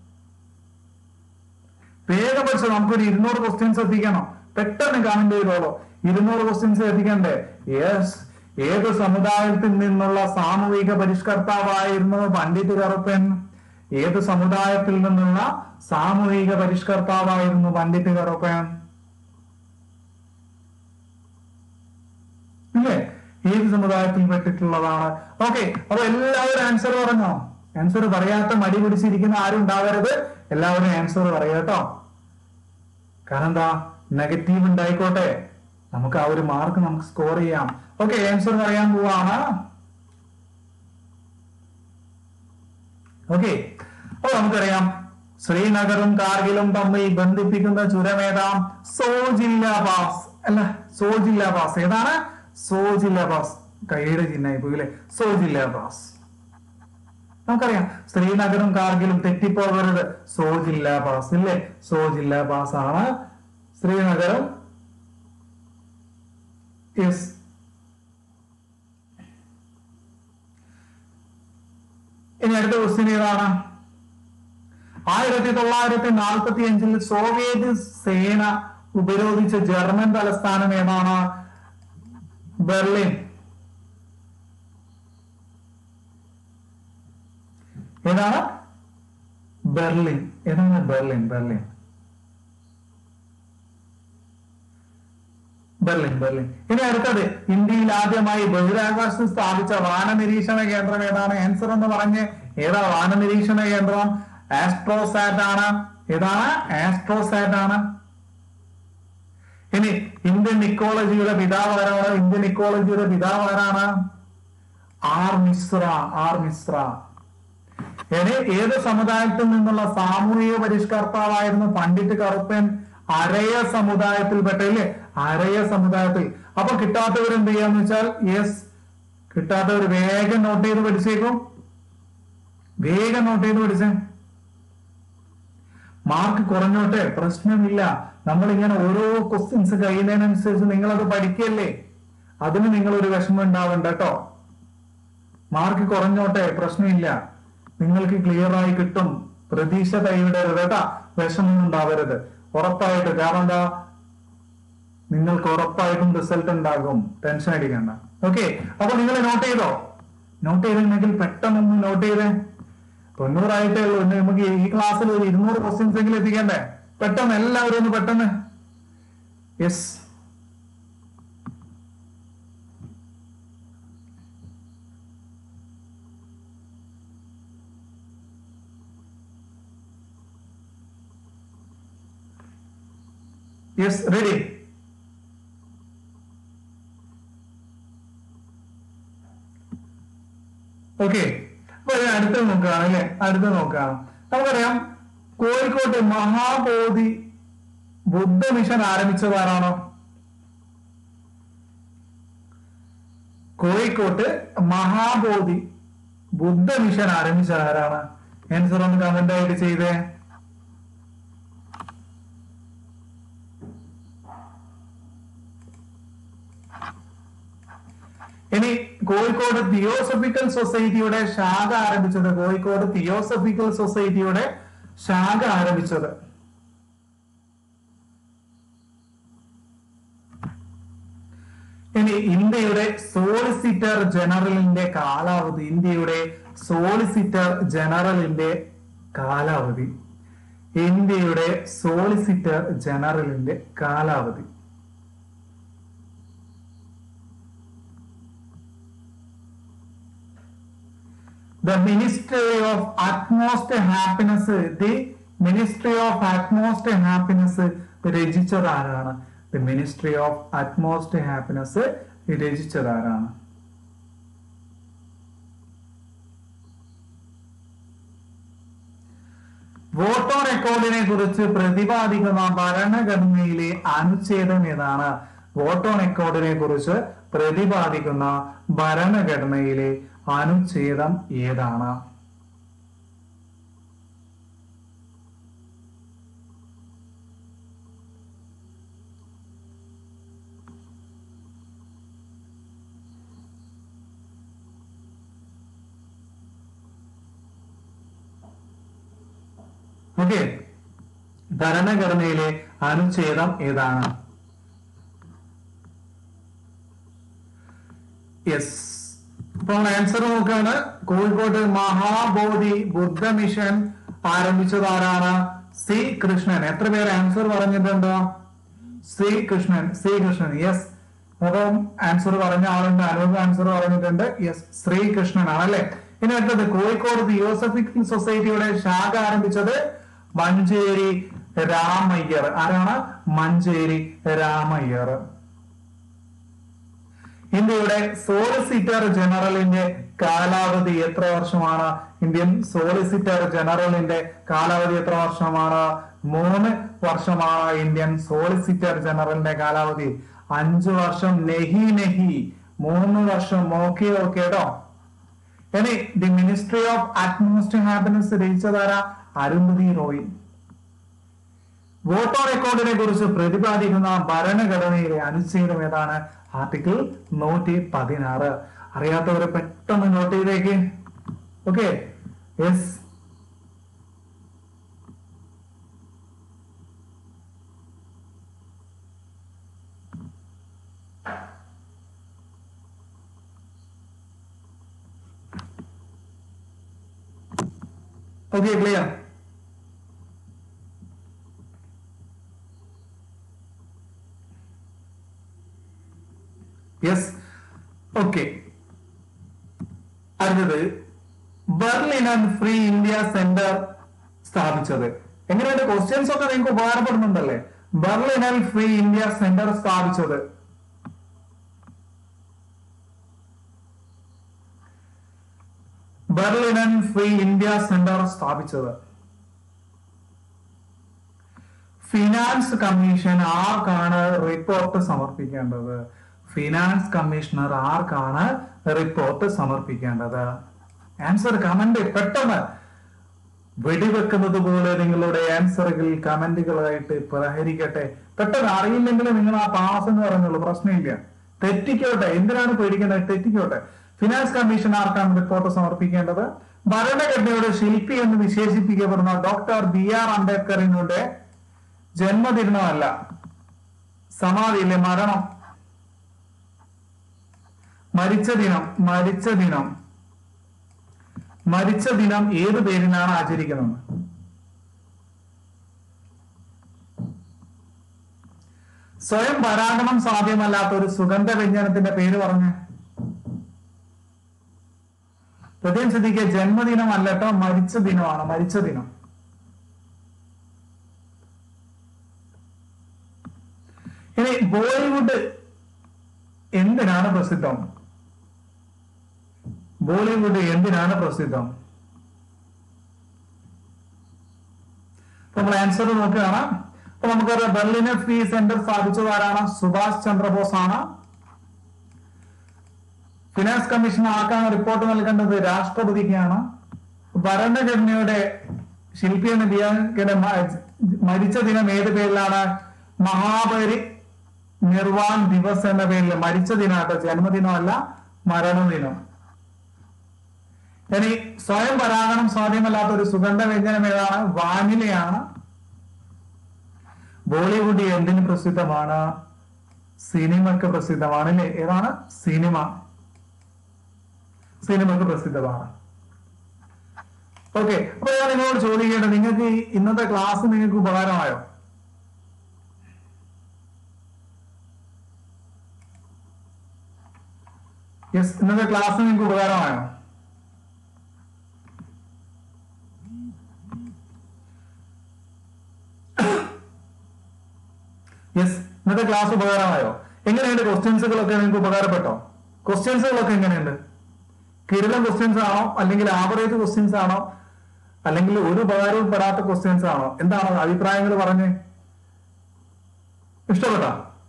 [SPEAKER 1] വേഗം പഠിച്ചു. നമുക്കൊരു ഇരുന്നൂറ് ക്വസ്റ്റ്യൻസ് എത്തിക്കണം. പെട്ടെന്ന് കമന്റ് ചെയ്തോളൂ. ഇരുന്നൂറ് ക്വസ്റ്റ്യൻസ് എത്തിക്കണ്ടേ? യെസ്. ഏത് സമുദായത്തിൽ നിന്നുള്ള സാമൂഹിക പരിഷ്കർത്താവായിരുന്നു പണ്ഡിറ്റ് കറുപ്പൻ? ഏത് സമുദായത്തിൽ നിന്നുള്ള സാമൂഹിക പരിഷ്കർത്താവായിരുന്നു പണ്ഡിറ്റ് കറുപ്പൻ? ഇല്ലേ? ഏത് സമുദായത്തിൽ പെട്ടിട്ടുള്ളതാണ്? ഓക്കെ, അപ്പൊ എല്ലാവരും ആൻസർ പറഞ്ഞോ? ആൻസർ പറയാത്ത മടി പിടിച്ചിരിക്കുന്ന ആരും ഉണ്ടാവരുത്. എല്ലാവരും ആൻസർ പറയാ കേട്ടോ. കാരണം എന്താ, നെഗറ്റീവ് ഉണ്ടായിക്കോട്ടെ, നമുക്ക് ആ ഒരു മാർക്ക് നമുക്ക് സ്കോർ ചെയ്യാം. ഓക്കെ, ആൻസർ പറയാൻ പോവാണ്. ഓക്കെ, അപ്പൊ നമുക്കറിയാം ശ്രീനഗറും കാർഗിലും തമ്മിൽ ബന്ധിപ്പിക്കുന്ന ചുരം ഏതാ? സോജില്ല പാസ് അല്ല, സോജില്ല പാസ്. ഏതാണ്? സോജില്ല പാസ്. കൈയുടെ ചിഹ്നമായി പോയി അല്ലെ? സോജില്ല പാസ്. നമുക്കറിയാം ശ്രീനഗറും കാർഗിലും തെറ്റിപ്പോകരുത്. സോജില്ല പാസ് ഇല്ലേ? സോജില്ല പാസ് ആണ് ശ്രീനഗറും. യെസ്. ഇനി അടുത്ത ക്വസ്റ്റ്യൻ ഏതാണ്? ആയിരത്തി തൊള്ളായിരത്തി നാൽപ്പത്തി അഞ്ചിൽ സോവിയറ്റ് സേന ഉപരോധിച്ച ജർമ്മൻ തലസ്ഥാനം ഏതാണ്? ബെർലിൻ. ഏതാണ്? ബെർലിൻ. ഏതാണ്? ബെർലിൻ. ബെർലിൻ ബെർലിൻ ബെർലിൻ ഇനി അടുത്തത്, ഇന്ത്യയിൽ ആദ്യമായി ബഹിരാകാശത്ത് സ്ഥാപിച്ച വാന നിരീക്ഷണ കേന്ദ്രം ഏതാണ്? ആൻസർ എന്ന് പറഞ്ഞ്. ഏതാ വാന നിരീക്ഷണ കേന്ദ്രം? ആസ്ട്രോസാറ്റ് ആണ്. ഏതാണ്? ആസ്ട്രോസാറ്റ് ആണ്. ഇനി ഇന്ത്യൻ ഇക്കോളജിയുടെ പിതാവ് ആരാണ്? ഇന്ത്യൻ ഇക്കോളജിയുടെ പിതാവ് ആരാണ്? ആർ മിശ്ര. ആർ മിശ്ര. ഇനി ഏത് സമുദായത്തിൽ നിന്നുള്ള സാമൂഹിക പരിഷ്കർത്താവായിരുന്നു പണ്ഡിറ്റ് കറുപ്പൻ? അരയ സമുദായത്തിൽപ്പെട്ട അല്ലേ? അരയ സമുദായത്തിൽ. അപ്പൊ കിട്ടാത്തവർ എന്ത് ചെയ്യാന്ന് വെച്ചാൽ യെസ്, കിട്ടാത്തവർ വേഗം നോട്ട് ചെയ്ത് പഠിച്ചേക്കും, വേഗം നോട്ട് ചെയ്ത് പഠിച്ചേ. മാർക്ക് കുറഞ്ഞോട്ടെ, പ്രശ്നമില്ല. നമ്മളിങ്ങനെ ഓരോ ക്വസ്റ്റ്യൻസ് കഴിയുന്നതിനനുസരിച്ച് നിങ്ങളത് പഠിക്കല്ലേ, അതിന് നിങ്ങൾ ഒരു വിഷമം ഉണ്ടാവണ്ട കേട്ടോ. മാർക്ക് കുറഞ്ഞോട്ടെ, പ്രശ്നമില്ല, നിങ്ങൾക്ക് ക്ലിയർ ആയി കിട്ടും. പ്രതീക്ഷ കൈവിടരുത് കേട്ടാ, വിഷമം ഉണ്ടാവരുത് ഉറപ്പായിട്ട്. കാരണം എന്താ, നിങ്ങൾക്ക് ഉറപ്പായിട്ടും റിസൾട്ട് ഉണ്ടാകും, ടെൻഷൻ അടിക്കണ്ട. ഓക്കെ, അപ്പൊ നിങ്ങൾ നോട്ട് ചെയ്തോ? നോട്ട് ചെയ്തിട്ടുണ്ടെങ്കിൽ പെട്ടെന്ന് നോട്ട് ചെയ്തേ. തൊണ്ണൂറായിട്ടേ ഉള്ളൂ, നമുക്ക് ഈ ക്ലാസ്സിൽ ഒരു ഇരുന്നൂറ് ക്വസ്റ്റ്യൻസ് എങ്കിലും എത്തിക്കണ്ടേ? പെട്ടെന്ന് എല്ലാവരും ഒന്ന് പെട്ടെന്ന്. Yes, yes, ready. ഓക്കെ, അപ്പൊ അടുത്ത നോക്കുകയാണ് അല്ലെ? അടുത്ത നോക്കുകയാണ്. നമുക്കറിയാം കോഴിക്കോട്ട് മഹാബോധി ബുദ്ധ മിഷൻ ആരംഭിച്ചത് ആരാണോ? കോഴിക്കോട്ട് മഹാബോധി ബുദ്ധ മിഷൻ ആരംഭിച്ചത് ആരാണ്? ആൻസർ ഒന്ന് കമന്റ് ആയിട്ട് ചെയ്തേ. ഇനി കോഴിക്കോട് തിയോസഫിക്കൽ സൊസൈറ്റിയുടെ ശാഖ ആരംഭിച്ചത്? കോഴിക്കോട് തിയോസഫിക്കൽ സൊസൈറ്റിയുടെ ശാഖ ആരംഭിച്ചത്? ഇനി ഇന്ത്യയുടെ സോളിസിറ്റർ ജനറലിന്റെ കാലാവധി? ഇന്ത്യയുടെ സോളിസിറ്റർ ജനറലിന്റെ കാലാവധി? ഇന്ത്യയുടെ സോളിസിറ്റർ ജനറലിന്റെ കാലാവധി? The Ministry of Utmost Happiness, the Ministry of Utmost Happiness രചിച്ചത് ആരാണ്? The Ministry of Utmost Happiness രചിച്ചത് ആരാണ്? വോട്ട് ഓൺ അക്കൗണ്ടിനെ കുറിച്ച് പ്രതിപാദിക്കുന്ന ഭരണഘടനയിലെ അനുച്ഛേദം ഏതാണ്? വോട്ട് ഓൺ അക്കൗണ്ടിനെ കുറിച്ച് പ്രതിപാദിക്കുന്ന ഭരണഘടനയിലെ അനുച്ഛേദം ഏതാണ്? ഓക്കെ, ഭരണഘടനയിലെ അനുച്ഛേദം ഏതാണ്? യെസ്, അപ്പോൾ ആൻസർ നോക്കാണ്. കോഴിക്കോട് മഹാബോധി ബുദ്ധ മിഷൻ ആരംഭിച്ചത് ആരാണ്? സി കൃഷ്ണൻ. എത്ര പേര് ആൻസർ പറഞ്ഞിട്ടുണ്ട്? C Krishnan, C Krishnan. Yes, അപ്പം ആൻസർ പറഞ്ഞ ആളുണ്ട്, അനൂപ് ആൻസർ പറഞ്ഞിട്ടുണ്ട്. യെസ്, ശ്രീകൃഷ്ണൻ ആണല്ലേ. ഇനി അടുത്തത് കോഴിക്കോട് തിയോസഫിക്കൽ സൊസൈറ്റിയുടെ ശാഖ ആരംഭിച്ചത് മഞ്ചേരി രാമയ്യർ. ആരാണ്? മഞ്ചേരി രാമയ്യർ. ഇന്ത്യയുടെ സോളിസിറ്റർ ജനറലിന്റെ കാലാവധി എത്ര വർഷമാണ്? ഇന്ത്യൻ സോളിസിറ്റർ ജനറലിന്റെ കാലാവധി എത്ര വർഷമാണ്? മൂന്ന് വർഷമാണ് ഇന്ത്യൻ സോളിസിറ്റർ ജനറലിന്റെ കാലാവധി. അഞ്ചു വർഷം നെഹി നെഹി, മൂന്ന് വർഷം ഓക്കെ ഓക്കെ കേട്ടോ. ഇനി the ministry of utmost happiness രചിച്ചതാരാ? അരുന്ധതി റോയ്. വോട്ട് ഓൺ അക്കൗണ്ടിനെ കുറിച്ച് പ്രതിപാദിക്കുന്ന ഭരണഘടനയിലെ അനുച്ഛേദം ഏതാണ്? ആർട്ടിക്കിൾ നൂറ്റി പതിനാറ്. അറിയാത്തവരെ പെട്ടെന്ന് നോട്ട് ചെയ്തേക്ക്. Okay, yes, okay, clear. Yes, okay. അടുത്തത് Berlin and free India centre സ്ഥാപിച്ചത്? എങ്ങനെയാണ്? ക്വസ്റ്റ്യൻസ് ഒക്കെ നിങ്ങൾക്ക് ഉപകാരപ്പെടുന്നുണ്ടല്ലേ? Berlin and free India centre സ്ഥാപിച്ചത്? ബെർലിൻ ഫ്രീ ഇന്ത്യ സെന്റർ സ്ഥാപിച്ചത്? ഫിനാൻസ് കമ്മീഷൻ ആർക്കാണ് റിപ്പോർട്ട് സമർപ്പിക്കേണ്ടത്? ഫിനാൻസ് കമ്മീഷണർ ആർക്കാണ് റിപ്പോർട്ട് സമർപ്പിക്കേണ്ടത്? ആൻസർ കമന്റ് പെട്ടെന്ന് വെടിവെക്കുന്നത് പോലെ നിങ്ങളുടെ ആൻസറുകൾ കമന്റുകളായിട്ട് പ്രഹരിക്കട്ടെ. പെട്ടെന്ന് അറിയില്ലെങ്കിൽ നിങ്ങൾ ആ പാസ് എന്ന് പറയുന്നുള്ളൂ, പ്രശ്നമില്ല. തെറ്റിക്കോട്ടെ, എന്തിനാണ് പേടിക്കുന്നത്? തെറ്റിക്കോട്ടെ. ഫിനാൻസ് കമ്മീഷൻ ആർക്കാണ് റിപ്പോർട്ട് സമർപ്പിക്കേണ്ടത്? ഭരണഘടനയുടെ ശില്പി എന്ന് വിശേഷിപ്പിക്കപ്പെടുന്ന ഡോക്ടർ ബി ആർ അംബേദ്കറിന്റെ ജന്മദിനമല്ല, സമാധിയിലെ മരണം, മരിച്ച ദിനം മരിച്ച ദിനം മരിച്ച ദിനം ഏത് പേരിനാണ് ആചരിക്കുന്നത്? സ്വയം പരാഗണം സാധ്യമല്ലാത്ത ഒരു സുഗന്ധ വ്യഞ്ജനത്തിന്റെ പേര് പറഞ്ഞ്. പ്രത്യേകം ശ്രദ്ധിക്കുക, ജന്മദിനം അല്ലട്ടോ, മരിച്ച ദിനമാണ്. മരിച്ച ദിനം. ഇനി ബോളിവുഡ് എന്തിനാണ് പ്രസിദ്ധം? ബോളിവുഡ് എന്തിനാണ് പ്രസിദ്ധം? നമ്മൾ ആൻസർ നോക്കുകയാണ്. അപ്പൊ നമുക്കറിയാം, ബെർലിൻ ഫ്രീ സെന്റർ സ്ഥാപിച്ചത് ആരാണ്? സുഭാഷ് ചന്ദ്രബോസ് ആണ്. ഫിനാൻസ് കമ്മീഷൻ ആർക്കാണ് റിപ്പോർട്ട് നൽകേണ്ടത്? രാഷ്ട്രപതിക്കാണ്. ഭരണഘടനയുടെ ശില്പി എന്ന മരിച്ച ദിനം ഏത് പേരിലാണ്? മഹാപരി നിർവാൺ ദിവസ് എന്ന പേരിൽ. മരിച്ച ദിനാട്ടോ, ജന്മദിനമല്ല, മരണദിനം. ഇനി സ്വയം പരാഗണം സാധ്യമല്ലാത്ത ഒരു സുഗന്ധ വ്യഞ്ജനം ഏതാണ്? വാനിലയാണ്. ബോളിവുഡ് എന്തിന് പ്രസിദ്ധമാണ്? സിനിമക്ക് പ്രസിദ്ധമാണ് അല്ലേ? ഏതാണ്? സിനിമ. സിനിമക്ക് പ്രസിദ്ധമാണ്. ഓക്കെ, അപ്പൊ ഞാൻ നിങ്ങളോട് ചോദിക്കേണ്ടത്, നിങ്ങൾക്ക് ഇന്നത്തെ ക്ലാസ് നിങ്ങൾക്ക് ഉപകാരമായോ? യെസ്, ഇന്നത്തെ ക്ലാസ് നിങ്ങൾക്ക് ഉപകാരമായോ? യെസ്, ഇന്നത്തെ ക്ലാസ് ഉപകാരമായോ? എങ്ങനെയുണ്ട്? ക്വസ്റ്റ്യൻസുകളൊക്കെ നിങ്ങൾക്ക് ഉപകാരപ്പെട്ടോ? ക്വസ്റ്റ്യൻസുകളൊക്കെ എങ്ങനെയുണ്ട്? കിടിലൻ ക്വസ്റ്റ്യൻസ് ആണോ, അല്ലെങ്കിൽ ആവറേജ് ക്വസ്റ്റ്യൻസ് ആണോ, അല്ലെങ്കിൽ ഒരു ഉപകാരവും പെടാത്ത ക്വസ്റ്റ്യൻസ് ആണോ? എന്താണ് അഭിപ്രായങ്ങൾ പറഞ്ഞ്? ഇഷ്ടപ്പെട്ടോ?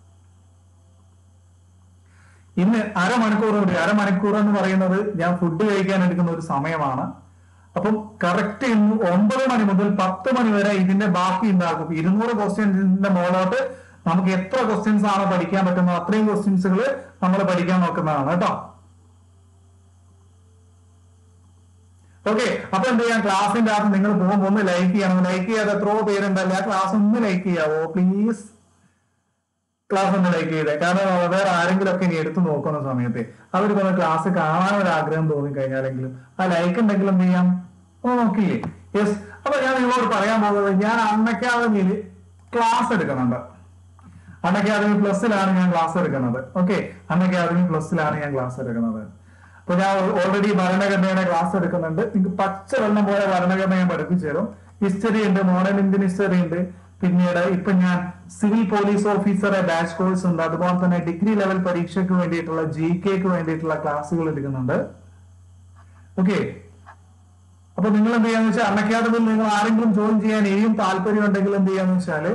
[SPEAKER 1] ഇന്ന് അരമണിക്കൂർ കൂടി, അരമണിക്കൂർ എന്ന് പറയുന്നത് ഞാൻ ഫുഡ് കഴിക്കാൻ എടുക്കുന്ന ഒരു സമയമാണ്. അപ്പം കറക്റ്റ് ഇന്ന് ഒമ്പത് മണി മുതൽ പത്ത് മണി വരെ ഇതിന്റെ ബാക്കി ഉണ്ടാക്കും. ഇരുന്നൂറ് ക്വസ്റ്റ്യൻസിന്റെ മുകളിലോട്ട് നമുക്ക് എത്ര ക്വസ്റ്റ്യൻസ് ആണ് പഠിക്കാൻ പറ്റുന്നത് അത്രയും ക്വസ്റ്റ്യൻസുകൾ നമ്മൾ പഠിക്കാൻ നോക്കുന്നതാണ് കേട്ടോ. ഓക്കെ, അപ്പൊ എന്ത് ചെയ്യാം, ക്ലാസിന്റെ അകത്ത് നിങ്ങൾ പോകുമ്പോൾ ഒന്ന് ലൈക്ക് ചെയ്യണം. ലൈക്ക് ചെയ്യാതെ എത്രയോ പേരുണ്ടല്ലേ, ആ ക്ലാസ് ഒന്ന് ലൈക്ക് ചെയ്യാവോ പ്ലീസ്? ക്ലാസ് ഒന്ന് ലൈക്ക് ചെയ്തേ. കാരണം വേറെ ആരെങ്കിലും ഒക്കെ ഇനി എടുത്തു നോക്കുന്ന സമയത്ത് അവർക്ക് ഒന്ന് ക്ലാസ് കാണാൻ ഒരു ആഗ്രഹം തോന്നിക്കഴിഞ്ഞാലെങ്കിലും ആ ലൈക്ക് ഉണ്ടെങ്കിലും എന്ത് ചെയ്യാം, ഒന്ന് നോക്കില്ലേ? യെസ്, അപ്പൊ ഞാൻ നിങ്ങളോട് പറയാൻ പോകുന്നത്, ഞാൻ അൺ അക്കാദമിയിൽ ക്ലാസ് എടുക്കുന്നുണ്ട്. അൺ അക്കാദമി പ്ലസിലാണ് ഞാൻ ക്ലാസ് എടുക്കുന്നത്. ഓക്കെ, അൺ അക്കാദമി പ്ലസിലാണ് ഞാൻ ക്ലാസ് എടുക്കുന്നത്. അപ്പൊ ഞാൻ ഓൾറെഡി ഭരണഘടനയുടെ ക്ലാസ് എടുക്കുന്നുണ്ട്. നിങ്ങൾക്ക് പച്ചവെള്ളം പോലെ ഭരണഘടന ഞാൻ പഠിപ്പിച്ചു തരും. ഹിസ്റ്ററി ഉണ്ട്, മോഡേൺ ഇന്ത്യൻ ഹിസ്റ്ററി ഉണ്ട്. പിന്നീട് ഇപ്പൊ ഞാൻ സിവിൽ പോലീസ് ഓഫീസറെ ബാച്ച് കോഴ്സ് ഉണ്ട്. അതുപോലെ തന്നെ ഡിഗ്രി ലെവൽ പരീക്ഷയ്ക്ക് വേണ്ടിയിട്ടുള്ള ജി കെക്ക് വേണ്ടിയിട്ടുള്ള ക്ലാസ്സുകൾ എടുക്കുന്നുണ്ട്. ഓക്കെ, അപ്പൊ നിങ്ങൾ എന്ത് ചെയ്യാന്ന് വെച്ചാൽ അൺ അക്കാദമിയിൽ നിങ്ങൾ ആരെങ്കിലും ജോയിൻ ചെയ്യാൻ ഇനിയും താല്പര്യം ഉണ്ടെങ്കിൽ എന്ത് ചെയ്യാന്ന് വെച്ചാല്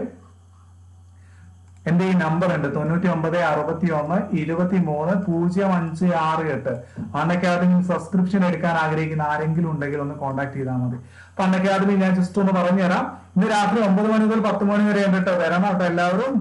[SPEAKER 1] എന്റെ ഈ നമ്പർ ഉണ്ട്, തൊണ്ണൂറ്റി ഒമ്പത് അറുപത്തി ഒന്ന് ഇരുപത്തി മൂന്ന് പൂജ്യം അഞ്ച് ആറ് എട്ട്. അൺ അക്കാദമി സബ്സ്ക്രിപ്ഷൻ എടുക്കാൻ ആഗ്രഹിക്കുന്ന ആരെങ്കിലും ഉണ്ടെങ്കിൽ ഒന്ന് കോൺടാക്ട് ചെയ്താൽ മതി. അപ്പൊ അൺ അക്കാദമി ഞാൻ ജസ്റ്റ് ഒന്ന് പറഞ്ഞുതരാം. ഇന്ന് രാത്രി ഒമ്പത് മണി മുതൽ പത്ത് മണി വരെ കണ്ടിട്ട് വരണം കേട്ടോ എല്ലാവരും.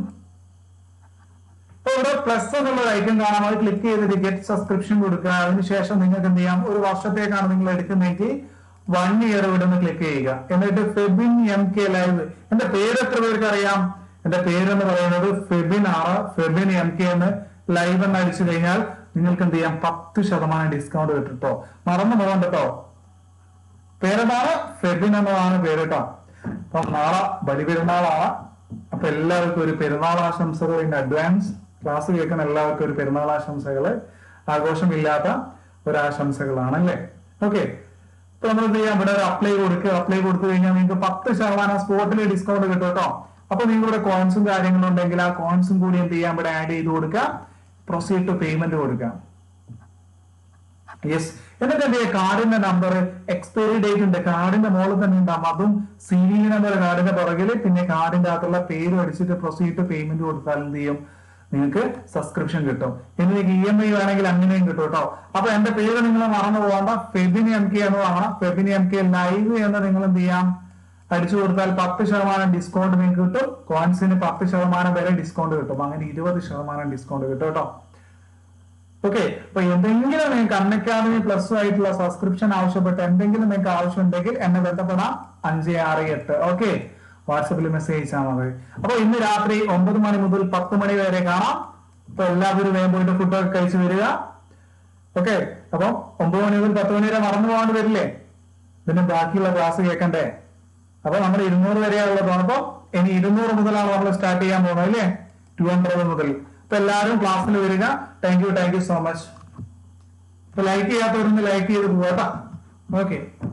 [SPEAKER 1] അപ്പൊ ഇവിടെ പ്ലസ് എന്നുള്ള ഐറ്റം കാണാം, അത് ക്ലിക്ക് ചെയ്തിട്ട് ഗെറ്റ് സബ്സ്ക്രിപ്ഷൻ കൊടുക്കുക. അതിനുശേഷം നിങ്ങൾക്ക് എന്ത് ചെയ്യാം, ഒരു വർഷത്തേക്കാണ് നിങ്ങൾ എടുക്കുന്നതെങ്കിൽ വൺ ഇയർ ഇവിടെ നിന്ന് ക്ലിക്ക് ചെയ്യുക. എന്നിട്ട് ഫെബിൻ എം കെ ലൈവ്, എന്റെ പേര് എത്ര പേർക്ക് അറിയാം? എന്റെ പേരെന്ന് പറയുന്നത് ഫെബിൻ ആണ്. ഫെബിൻ എം കെ എന്ന് ലൈവ് എന്ന് അടിച്ചു കഴിഞ്ഞാൽ നിങ്ങൾക്ക് എന്ത് ചെയ്യാം, പത്ത് ശതമാനം ഡിസ്കൗണ്ട് കിട്ടുട്ടോ. മറന്നു പോകണ്ട കേട്ടോ. പേരെന്താണ്? ഫെബിൻ എന്നതാണ് പേര് കേട്ടോ. അപ്പൊ നാളെ ബലിപെരുന്നാളാണ്. അപ്പൊ എല്ലാവർക്കും ഒരു പെരുന്നാൾ ആശംസകൾ ഇൻ അഡ്വാൻസ്. ക്ലാസ് കേൾക്കുന്ന എല്ലാവർക്കും ഒരു പെരുന്നാൾ ആശംസകള്, ആഘോഷമില്ലാത്ത ഒരാശംസകളാണല്ലേ. ഓക്കെ, അപ്പൊ നമ്മൾ എന്ത് ചെയ്യാം, ഇവിടെ ഒരു അപ്ലൈ കൊടുക്കുക. അപ്ലൈ കൊടുത്തു കഴിഞ്ഞാൽ നിങ്ങൾക്ക് പത്ത് ശതമാനം സ്പോട്ടിൽ ഡിസ്കൗണ്ട് കിട്ടും കേട്ടോ. അപ്പൊ നിങ്ങളുടെ കോയിൻസും കാര്യങ്ങളും ഉണ്ടെങ്കിൽ ആ കോയിൻസും കൂടി എന്ത് ചെയ്യാം, ഇവിടെ ആഡ് ചെയ്ത് കൊടുക്കുക. പ്രൊസീഡ് ടു പേയ്മെന്റ് കൊടുക്കാം. യെസ്. എന്നിട്ട് എന്ത് ചെയ്യുക, കാർഡിന്റെ നമ്പർ, എക്സ്പയറി ഡേറ്റ് ഉണ്ട് കാർഡിന്റെ മുകളിൽ തന്നെ ഉണ്ടാവും, അതും സി വി നമ്പർ കാർഡിന്റെ പുറകില്, പിന്നെ കാർഡിന്റെ അകത്തുള്ള പേര് അടിച്ചിട്ട് പ്രൊസീഡ് ടു പേയ്മെന്റ് കൊടുത്താൽ എന്ത് ചെയ്യും, നിങ്ങൾക്ക് സബ്സ്ക്രിപ്ഷൻ കിട്ടും. ഇനി നിങ്ങൾക്ക് ഇ എം ഐ വേണമെങ്കിൽ അങ്ങനെയും കിട്ടും കേട്ടോ. അപ്പൊ എന്റെ പേര് നിങ്ങൾ മറന്നു പോകണ്ട, ഫെബിനി എം കെ എന്ന് വാങ്ങണം. ഫെബിനി എം കെ ലൈവ് എന്ന് നിങ്ങൾ എന്ത് ചെയ്യാം, അടിച്ചു കൊടുത്താൽ പത്ത് ശതമാനം ഡിസ്കൗണ്ട് നിങ്ങൾക്ക് കിട്ടും. കോയിൻസിന് പത്ത് ശതമാനം വരെ ഡിസ്കൗണ്ട് കിട്ടും. അങ്ങനെ ഇരുപത് ശതമാനം ഡിസ്കൗണ്ട് കിട്ടും കേട്ടോ. ഓക്കെ. അപ്പൊ എന്തെങ്കിലും നിങ്ങൾക്ക് അൺ അക്കാദമി പ്ലസ് ആയിട്ടുള്ള സബ്സ്ക്രിപ്ഷൻ ആവശ്യപ്പെട്ട് എന്തെങ്കിലും നിങ്ങൾക്ക് ആവശ്യമുണ്ടെങ്കിൽ എന്നെ ബന്ധപ്പെടാം. അഞ്ച് ആറ് എട്ട് ഓക്കെ, വാട്സപ്പിൽ മെസ്സേജ് അയച്ചാൽ മതി. അപ്പൊ ഇന്ന് രാത്രി ഒമ്പത് മണി മുതൽ പത്ത് മണി വരെ കാണാം. അപ്പൊ എല്ലാവരും വേഗം പോയിട്ട് ഫുഡൊക്കെ കഴിച്ച് വരിക. ഓക്കെ. അപ്പൊ ഒമ്പത് മണി മുതൽ പത്ത് മണി വരെ മറന്നു പോകാണ്ട് വരില്ലേ, പിന്നെ ബാക്കിയുള്ള ക്ലാസ് കേൾക്കണ്ടേ. അപ്പൊ നമ്മൾ ഇരുന്നൂറ് വരെയുള്ളത്. അപ്പൊ ഇനി ഇരുന്നൂറ് മുതലാണ് നമ്മൾ സ്റ്റാർട്ട് ചെയ്യാൻ പോകുന്നത് അല്ലേ, ടു ഹൺഡ്രഡ് മുതൽ. അപ്പൊ എല്ലാവരും ക്ലാസ്സിൽ വരിക. Thank you thank you so much. അപ്പൊ ലൈക്ക് ചെയ്യാത്തവരൊന്ന് ലൈക്ക് ചെയ്ത് പോകട്ടോ. ഓക്കെ.